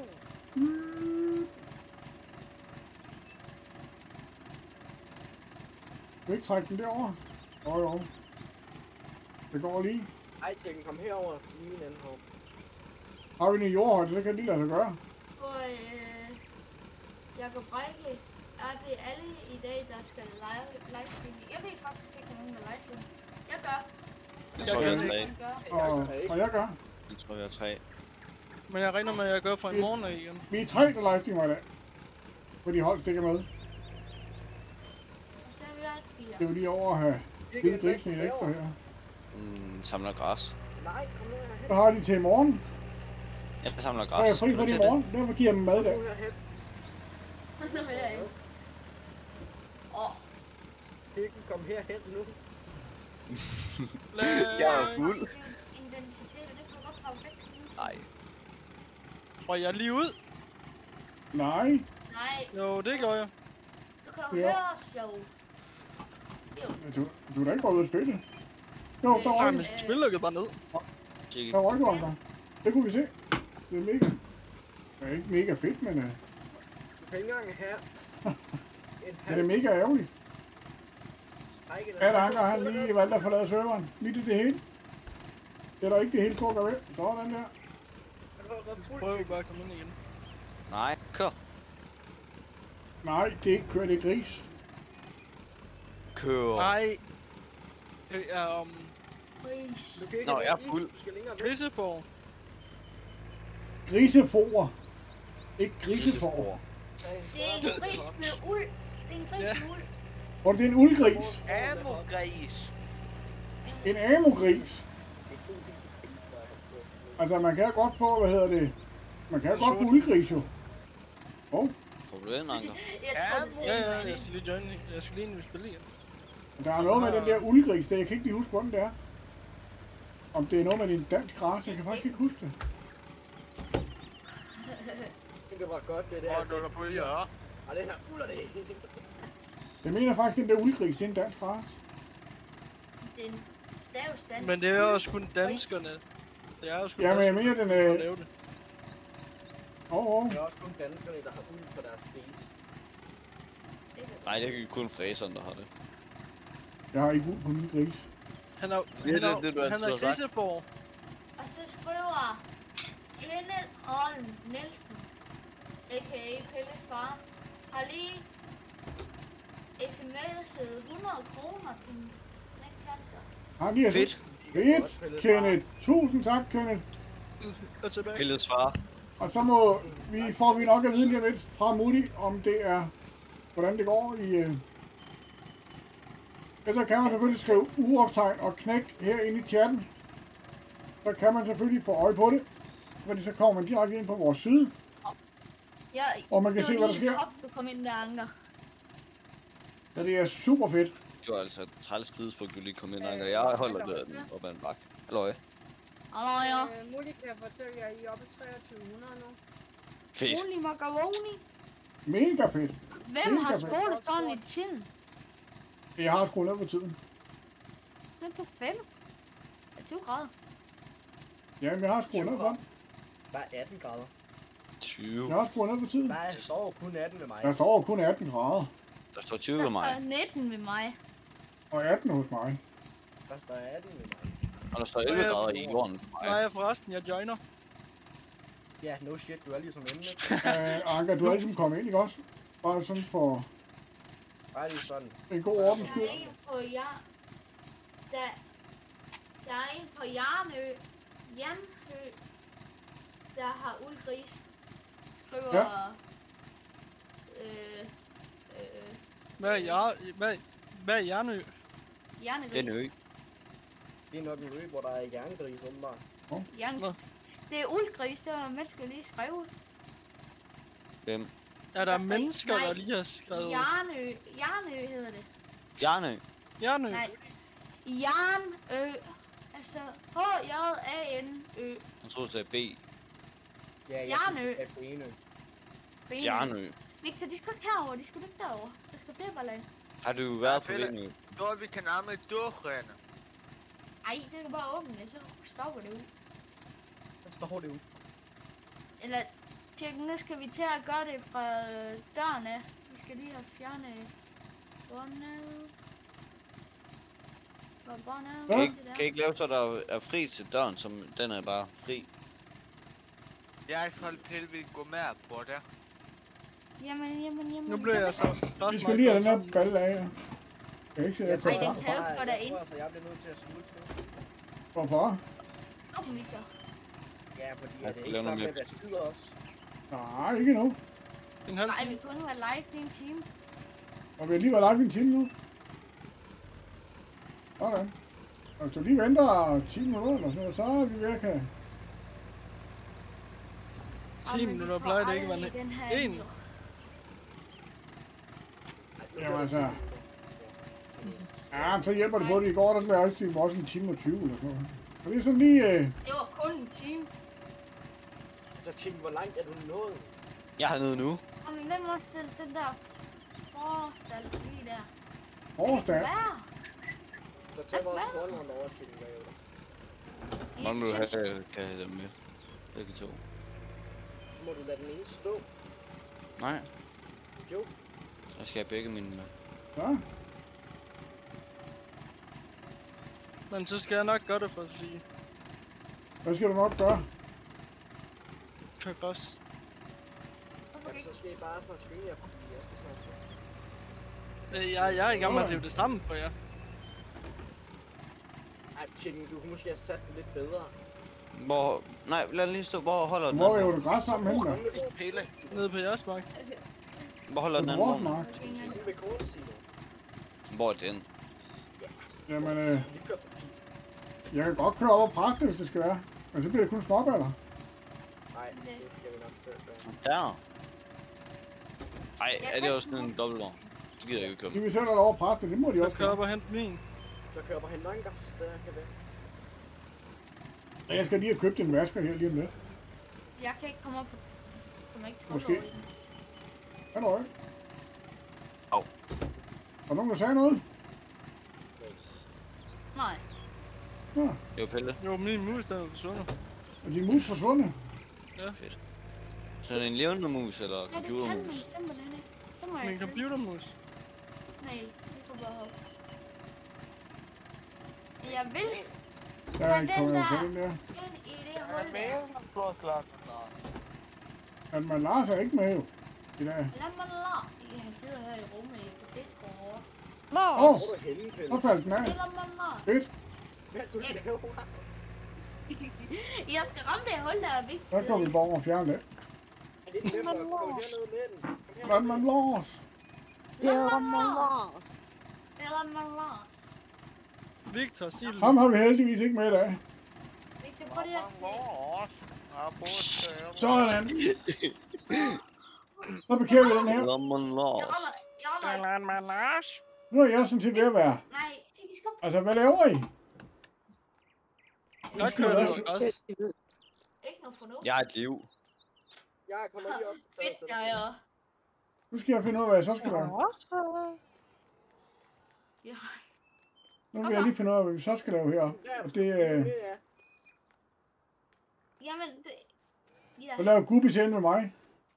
Du ikke trække den derover? Jo, jo. Det går lige. Ej, chicken, kom herover. Lige en anden hår. Har vi en i jordhøjde, så kan det lige lade sig gøre. Og øh, Jakob Reiche, er det alle i dag, der skal live, livestream? Jeg ved faktisk ikke, om nogen der livestream. Jeg gør. Jeg tror, vi har gør tre. Jeg gør. Og, og jeg gør. Jeg tror, vi har tre. Men jeg regner med, at jeg gør fra i morgen af igen. Vi er tre, der livestreamer i dag. Fordi hold stikker med. Og så er vi alt fire. Det er jo lige over at have givet grisen i ekstra her. Mm, samler græs. Nej, kom nu herhen. Så har de til i morgen. Jeg samler Så er jeg græs. fri for det i morgen. Derfor giver jeg dem mad i dag. Kom nu herhen. Nu vil jeg ikke. Åh, Chicken, kom herhen nu. Lad... Jeg er fuld. identitet, det kan godt være væk. Nej. Tror jeg lige ud? Nej. Nej, Jo, det gør jeg. du kan jo Ja. høre os jo. Jo. Du, du er da ikke gået ud at spille. Jo, der Nej, var men ikke. spil lukkede bare ned. Chiki. Der var ikke andre. Det kunne vi se. Det er mega. Det er ikke mega fedt, men uh, Du kan ikke engang have en det er da mega ærgerligt. strække. Alle andre har lige valgt at forlade serveren. Midt i det hele. Det er der ikke det hele koger ved. Sådan der. Prøv bare at komme ind igen. Nej, kør. Nej, det er ikke kørt, det er gris. Kør. Nej. Det er um, Pris. Du kan ikke Nå, have jeg er i. fuld. Du skal længere væk. grisefor. Grisefor. Ikke grisefor. Det er en gris med uld. Det er en gris Ja. med uld. Hvor det er en uldgris. Amogris. En amogris. Altså, man kan godt få, hvad hedder det? Man kan godt få uldgris jo. Åh, Tror du den, Anker? Jeg tror, det ser Ja, ja, mig jeg skal lige join. Jeg skal lige ind i spil igen. der er noget med den der uldgris, der jeg kan ikke lige huske, hvordan det er. Om det er noget med din dansk race, jeg kan faktisk ikke huske det. Det var godt, det der. Hvor er du der på hjørnet? Og den her uller det. Jeg mener faktisk, den der uldgris, det er en dansk race. Det er en stavsdansk. Men det er også kun danskerne. Det er også kun Ja, men jeg danskerne, mener, den der er- kan lave det. Åh, åh. Det er også kun danskerne, der har uld på deres gris. Nej, det er kun fræseren, der har det. Jeg har ikke uld på min gris. Han er, Det er han er, det, du han altid er har sagt. griseborg. Og så skriver Kenneth Holm Nielsen, a k a. Pelles far, har lige sms'et hundrede kroner til Nick Cancer. Har de altså? Fedt. Fedt, Kenneth. Tusind tak, Kenneth. Og tilbage. Pillets far. Og så må vi, får vi nok at vide lige om lidt fra Moody, om det er, hvordan det går i... Øh... Ellers kan man selvfølgelig skrive uoptegn og knæk herinde i chatten. Så kan man selvfølgelig få øje på det. Fordi så kommer man direkte ind på vores side. Ja, Og man kan det se, var hvad der lige sker. Op, du kom ind der, Anker. Så det er super fedt. Det var altså et træls tidspunkt, du lige kom ind, Anker. Jeg holder det den op ad en bakke. Halløj. Hallo, ja. Øh, Mulig kan jeg fortælle jer, I er oppe i treogtyve hundrede nu. Fedt. Rolig macaroni. Mega fedt. Hvem har Mega fedt. spolet sådan i tiden? Jeg har skruet ned på tiden. Den er på fem. Ja, tyve grader. Jamen, jeg har skruet ned på den. Der er atten grader. tyve. Jeg har skruet ned på tiden. Der står kun atten med mig. Der står kun atten grader. Der står tyve Der ved mig. står nitten ved mig. Og atten hos mig. Der står atten med mig. Og der står elleve grader i jorden på Nej, mig. jeg forresten, jeg joiner. Ja, no shit, du er ligesom emne. Øh, Anker, du er ligesom kommet ind, ikke også? Bare sådan for Bare lige sådan. en god ordens Der skyld. er en på Jar... Der, der er en på Jarnø. Janhø. Der har uldgris. Skriver... Ja. Øh... Øh... Hvad er jeg? Hvad, hvad er Jernø? Jernegris. Det er en ø. Det er nok en ø, hvor der er jerngris, åbenbart. Jern... Nå. Det er uldgris, det var mennesker lige skrevet. Hvem? Er der Der står- mennesker, der nej. lige har skrevet Jarnø. Jarnø hedder det. Bjarnø. Jernø? Nej. Jarnø. Altså H J A N Ø. Jeg tror, det er B. Ja, jeg Jarnø. synes, det er på Enø. Benø. Bjarnø. Victor, de skal ikke herover, de skal ikke derover. Der skal flere baller ind. Har du været på Pelle. Venø? Då vi kan använda dörren. Ej, det kan bare åbne det, så stopper det ud. Der står det ud. Eller, tjek, nu skal vi til at gøre det fra øh, døren af. Vi skal lige have fjernet båndet. Hvor er båndet? Ja. Kan I ikke, kan I ikke lave så, der er fri til døren, som den er bare fri? Jeg ifall Pelle vill gå med på det. Jamen, jamen, jamen. Nu bliver jeg så ret Vi skal meget lige have godt den her sammen. balle af jer. Jeg kan ikke se, at jeg Ej, tager den fra. kan jo ikke gå derind. Jeg tror altså, jeg bliver nødt til at slutte nu. Hvorfor? Åbn, Victor. Ja, fordi Jeg at det kan ikke lave snart noget med mere. at være tid også. Nej, ikke endnu. En halv Nej, time. vi kunne nu være live i en time. Og vi har lige været live i en time nu. Sådan. Og hvis du lige venter ti minutter eller sådan noget, så er vi ved at kan... Og ti men vi minutter får plejer det ikke at aldrig være den her en. video. Jamen altså... Ja, så hjælper det på det. I går, der blev jeg også, også en time og tyve eller sådan noget. Så det er sådan lige... Øh... Det var kun en time. Altså, tænk, hvor langt er du nået? Jeg har noget nu. Jamen, den må stille den der forstald lige der. Overstand. Hvad? Så tag vores håndhånd over til den bagud. Hvordan vil du have, kan jeg have dem med? Begge to. Så må du lade den ene stå. Nej, Jo. så skal jeg begge mine med. Ja. Men så skal jeg nok gøre det for at sige. Hvad skal du nok gøre? Køb også. Jamen, så skal I bare snart skynde jer, fordi jeg skal snart. Øh, Jeg, jeg er i gang med at rive det sammen for jer. Ej, Chicken, du kunne måske have sat den lidt bedre. Hvor... Nej, lad lige stå. Hvor holder den? Hvor er jo det græs sammen henne, der? Pelle. Nede på jeres mark. Hvor holder den På anden vores vogn? mark. Inde ved kortsilo. Hvor er den? Jamen, øh, Vi kører forbi. jeg kan godt køre over og presse det, hvis det skal være. Men så bliver det kun småballer. Nej, det skal vi nok selv gøre. Der. Ej, er det også sådan en dobbeltvogn? Det gider jeg ikke køre De med. vil selv have lov at presse det, det må de Jeg også kører op gøre. og hente min. Så kører på hende Langers, det der kan være. Og jeg skal lige have købt en vasker her lige om lidt. Jeg kan ikke komme op på... Kommer ikke til Måske. over i den. Kan du ikke? Au. Er der nogen, der sagde noget? Nej. Ja. Jo, Pelle. Jo, min mus, den er forsvundet. Er din mus forsvundet? Ja. Fedt. Så er det en levende mus eller Ja, det kan man computermus? simpelthen ikke. Så må jeg Min selv- computermus. Nej, det kunne bare hoppe. Men jeg vil Der er Men ikke den kommet der- på den der. ind i det hul der. Men man lader sig ikke med jo. I dag. Lad mig la. I han sidder her i rummet på Discord. Åh, Hvor er du henne, Pelle? så faldt den af. Lad mig la. Fedt. Hvad er du laver? Jeg skal ramme det hul der er vigtigt. Så går vi bare over og fjerne det. Er det nemt at komme hernede med den? Kom her. Hvad man lås? Lad mig la. Lad mig la. Victor, sig det. Ham har vi heldigvis ikke med i dag. Victor, prøv lige at se. Sådan. Så parkerer vi den her. Lemon Jeg loss. rammer, jeg rammer ikke. Nu er jeg sådan set ved at være. Nej, Sigge, skub. Altså, hvad laver I? Jeg kører det jo også. Ikke noget fornuft. Jeg har et liv. Jeg kommer lige op. så- Fedt, så- jeg er. Nu skal jeg finde ud af, hvad jeg så skal lave. Ja. Nu vil jeg lige finde ud af, hvad vi så skal lave heroppe. Og det øh, Det er. Jamen, det... Ja, så laver Gubis ind med mig.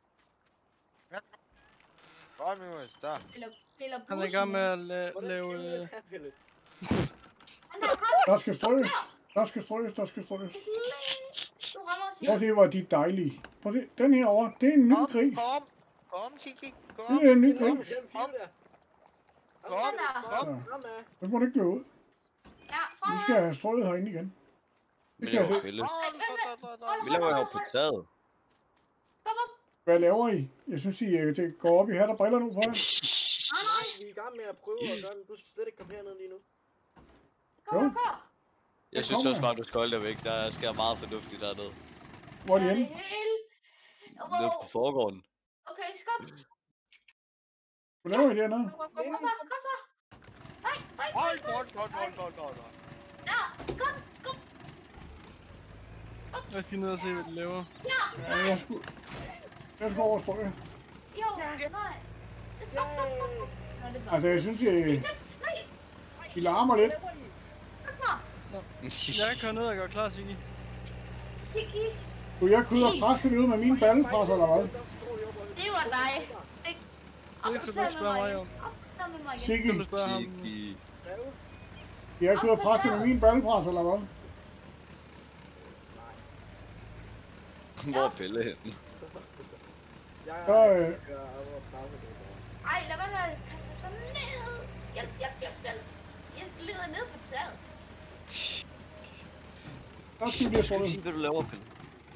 Godt, Mimus, der. eller, eller Han er i gang med at la- Hvordan lave... kan øh, det her, Pelle? Han er kommet. Der skal strøges. Der skal strøges, der skal strøges. Du rammer os. Prøv at se, hvor de er dejlige. Prøv at se, den her over, det er en ny Kom, gris. kom. Kom, Kiki. Kom. Det er en ny Kom, gris. gennem fire der. Kom, Kom, kom. fremad. Den må du ikke løbe ud. Ja, Vi fremad. skal have strøget herinde igen. Vi Det kan jeg laver se. Pelle. Kom, så, så, så, så. Vi laver her på taget. Kom op. Hvad laver I? Jeg synes, I øh, det går op i hat og briller nu for jer. Nej, vi er i gang med at prøve at gøre den. Du skal slet ikke komme herned lige nu. Kom, Jo. kom, kom. Jeg synes også bare, du skal holde dig væk. Der sker meget fornuftigt dernede. Hvor er de Er henne? det helt... Nede Wow. på forgården. Okay, skub. Hvad laver I dernede? Kom, kom, kom, så. Kom så. Nej, nej, nej, Hold, nej. hold, hold, hold, hold, hold, hold. Ja, kom, kom. Jeg skal ned og se, hvad de laver. Ja, jeg skulle... Jeg skal over og strøge. Jo, nej. Skub, skub, skub, skub. Nå, det er godt. Altså, jeg synes, I, Nej, I larmer lidt. kom så. Jeg kører ned og gør klar, Sigge. Kiki. Kunne jeg kunne ud og presse det ud med mine ballepresser, eller hvad? Det var dig. Ikke? Op, Det kan du sammen ikke spørge med mig om. Op, sammen med mig igen. Sigge, Kan du spørge ham? Kiki. kan jeg ikke ud og presse det med mine ballepresser, eller hvad? Hvor er Pelle henne? Jeg Så, er øh, jeg er oppe og presse det. Ej, lad være med at kaste sig ned. Hjælp, hjælp, hjælp, hjælp. Jeg glider ned på taget. der skal vi have Du skal strøget. sige, hvad du laver, Pelle.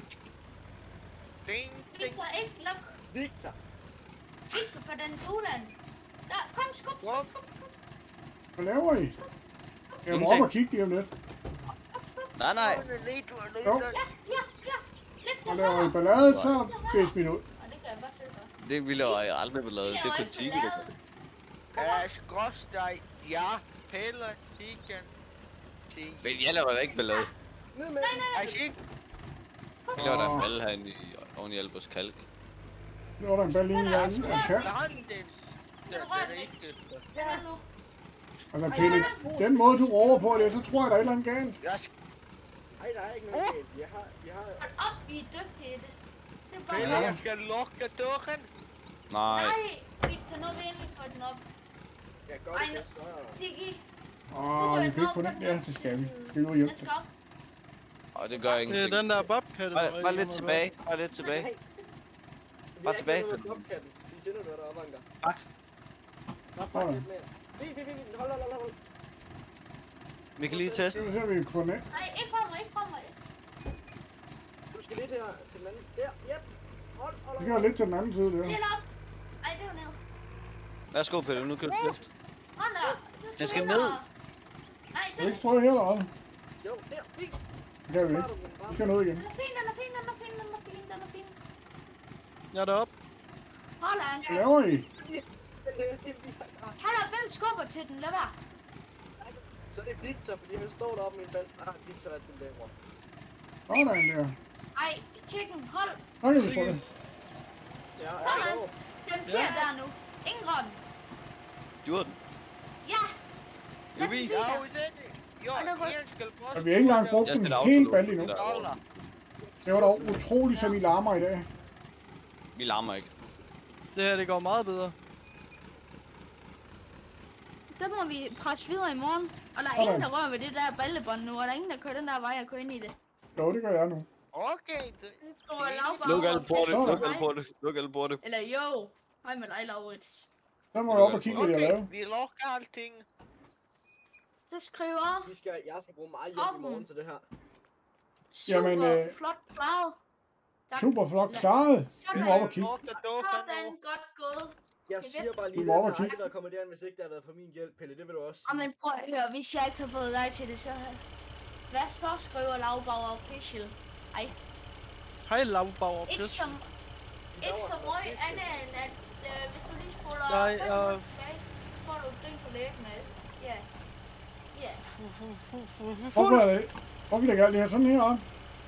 Ding, ding. Victor, ikke luk. Victor! Victor for den buland. Der, kom, skub, skub, skub, skub. Hvad laver I? Jeg må op og kigge lige om lidt. Nej, nej. Jo, Ja, ja, ja. Læg og det laver I her. ballade, så bedst min ud. Og det kan jeg bare selv gøre. Det ville jeg aldrig have lavet. Det er jo kun ikke Tiki, der lavet. gør det. Ja, skråsteg. Ja, Pelle, Kikan. Ting. Men jeg laver da ikke ballade. Ned med den! Ej, Kik. Vi laver da en balle herinde i, oven i Albers kalk. Nu er der en balle inde i hjernen. Jeg kan. Hold den. Den er ikke. Hvad er det nu? Altså, Pelle, den måde du råber på det, så tror jeg, der er et eller andet galt. Jeg skal... Ej, der er ikke noget galt. Jeg har... Jeg har... Hold op, vi er dygtige. Det, det er bare... Pelle, jeg skal lukke døren. Nej. Nej, Victor, nu er vi endelig få den op. Jeg gør Ej, det, nu. så... Digi, Åh, vi kan ikke få den. Ja, det skal vi. Vi vil hjem den til. skal op. Og det gør Det er ingenting. den der bobkatte. Bare, bare lidt tilbage. Bare lidt tilbage. Bare tilbage. Vi er ikke noget med bobkatten. Sig til, når du er deroppe, Anker. Bak. Bare bak lidt mere. Vi, vi, vi, vi. Hold, hold, hold, hold. Vi kan lige teste. Det vil se, om vi kan få den af. Nej, ikke fra mig, ikke fra mig. Du skal lidt her til den anden. Der, yep. Hold, hold, Det kan hold. jeg lidt til den anden side der. Helt op. Ej, Nej, det var ned. Værsgo, Pelle, nu kan du løfte. Hold da. Så Den skal vi ned. ind og- Nej, Er den, ikke strøget her eller hvad? Jo, der, fint. Det kan vi ikke. Vi skal ned igen. den er fin, den er fin, den er fin, den er fin, den er fin. Jeg er deroppe. Hold da. Hvad laver I? Hold da, hvem skubber til den? Lad være. Så er det Victor, fordi han står deroppe med en band. Ah, Victor er den der. Sådan der. Ej, chicken, hold. Så kan vi få det. Ja, Sådan. ja, jo. Den bliver der nu. Ingen grøn. Gjorde den. Ja. Den Jubi. bliver Ja, der. jo, det Jo, Og det var- en skal poste. Og vi har ikke engang brugt Jeg den stiller helt autolog. bald endnu. Dollar. Det var dog utroligt, som I larmer i dag. Vi larmer ikke. Det her, det går meget bedre. Så må vi presse videre i morgen. Og der er Sådan. ingen, der rører ved det der ballebånd nu. Og der er ingen, der kører den der vej og kører ind i det. Jo, det gør jeg nu. Okay, det... Så står Laura Luk alle og porte, fisker luk mig. alle porte, luk alle porte. Eller jo. Hej med dig, Laurits. Så må jeg op og kigge, hvad de har Okay, lavet. vi lukker alting. Så skriver Vi skal, jeg skal bruge meget hjælp i morgen til det her. super Jamen, øh, flot klaret. Der- Super flot klaret. Vi må op og kigge. Lukker dåser Sådan, nu. godt gået. Jeg Det er siger bare Du lige, må at op den og har kigge. aldrig været kommet derind, hvis ikke det har været for min hjælp, Pelle. Det vil du også Og sige. men prøv at høre, hvis jeg ikke har fået dig til det, så... Hvad står skriver Laubauer Official? Ej, Hej, Laubauer. ikke som... Ikke så meget andet end at, øh, hvis du lige spoler Nej, fem jeg- minutter tilbage, så får du et grin på læben med. Ja. Ja. Hvorfor er det? Hvorfor lægger alt det her sådan her op?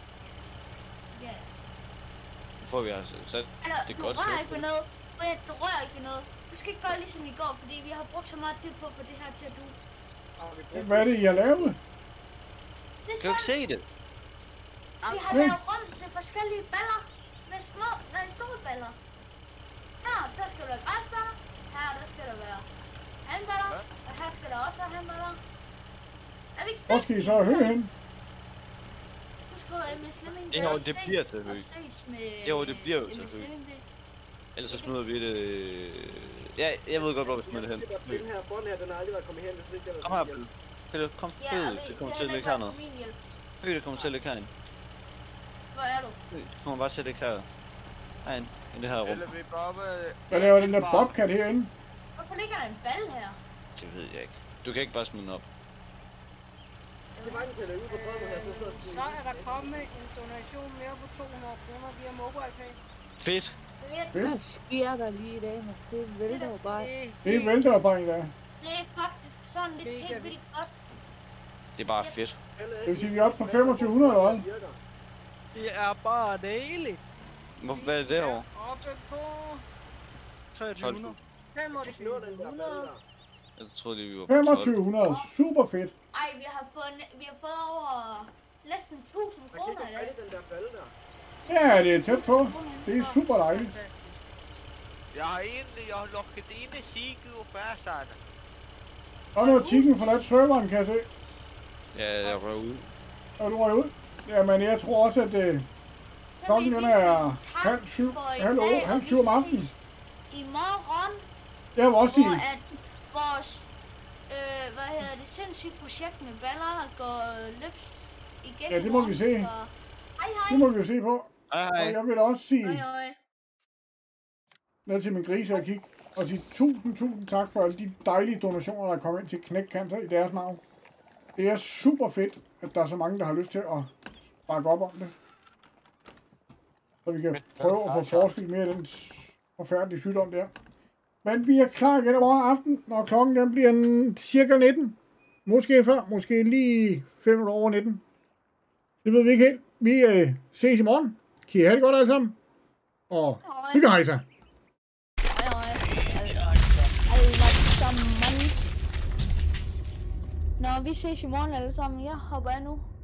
Ja. Nu får vi altså sat Altså, det du godt rører kørt. ikke ved noget. Brian, du rører ikke ved noget. Du skal ikke gøre ligesom i går, fordi vi har brugt så meget tid på at få det her til at du. Hvad er det, I har lavet? Det er Kan du sådan, ikke se det? vi har Ja. lavet rum til forskellige baller med små, nej, store baller. Her, der skal der være græsballer. Her, der skal der være handballer. Og her skal der også være handballer. Er vi ikke Hvor skal I så have hø hen? Så skriver jeg med Slimming. Det her, det bliver til hø. Det her, det bliver jo til hø. Ellers så smider vi det... Ja, jeg ved godt, hvor vi smider det hen. Den her bånd her, den har aldrig været kommet hen, hvis ikke det har været Kom her, for min Pelle. Pelle, kom. Ja, Hø, og vi, det kommer det til at har ligge ikke været hernede. for min hjælp. Hø, det kommer til at ligge herinde. Hvor er du? Hø, det kommer bare til at ligge her. Herinde, i det her rum. Eller vi bare med... Hvad laver den der bobcat herinde? Hvorfor ligger der en ball her? Det ved jeg ikke. Du kan ikke bare smide den op. Det var en Pelle ude på bånden her, så sidder Øh, Så er der kommet en donation mere på to hundrede kroner via MobilePay. Fedt. Hvad sker der lige i dag, man? Det vælter jo bare. Det, Det vælter jo bare i dag. Det er faktisk sådan lidt Mega helt vildt godt. Det er bare fedt. Det vil sige, vi er oppe på femogtyve hundrede eller hvad? Det er bare dejligt. Hvorfor, hvad er det derovre? oppe på treogtyve hundrede. tolv tusind. femogtyve hundrede. Jeg troede lige, vi var på tolv. femogtyve hundrede. Super fedt. Ej, vi har fået, vi har fået over næsten tusind Man kan kroner ikke i få dag. fat i den der balle der. Ja, det er tæt på. Det er super dejligt. Jeg har egentlig, jeg har lukket ind i Sigge og Bærserne. Og nu har Tikken forladt serveren, kan jeg se. Ja, jeg røg ud. Og du røg ud. Jamen, jeg tror også, at øh, klokken den er halv syv, halv otte, halv syv om aftenen. I morgen, Jeg vil også hvor sige, at vores, øh, hvad hedder det, sindssygt projekt med baller går øh, løbs igen. Ja, i det må vi morgen, se. så- Hej, hej. det må vi jo se på. Hej, hej. Og jeg vil også sige, Hej, hej. ned til min grise og kigge, og sige tusind, tusind tak for alle de dejlige donationer, der er kommet ind til Knæk Cancer i deres navn. Det er super fedt, at der er så mange, der har lyst til at bakke op om det. Så vi kan prøve at få forsket mere i den s- forfærdelige sygdom der. Men vi er klar igen i morgen aften, når klokken den bliver en, cirka nitten. Måske før, måske lige fem minutter over nitten. Det ved vi ikke helt. Vi øh, ses i morgen. Kan I have det godt alle sammen? Og hygge hejsa. Hej, hej. Alle sammen. Nå, vi ses i morgen alle sammen. Jeg hopper af nu.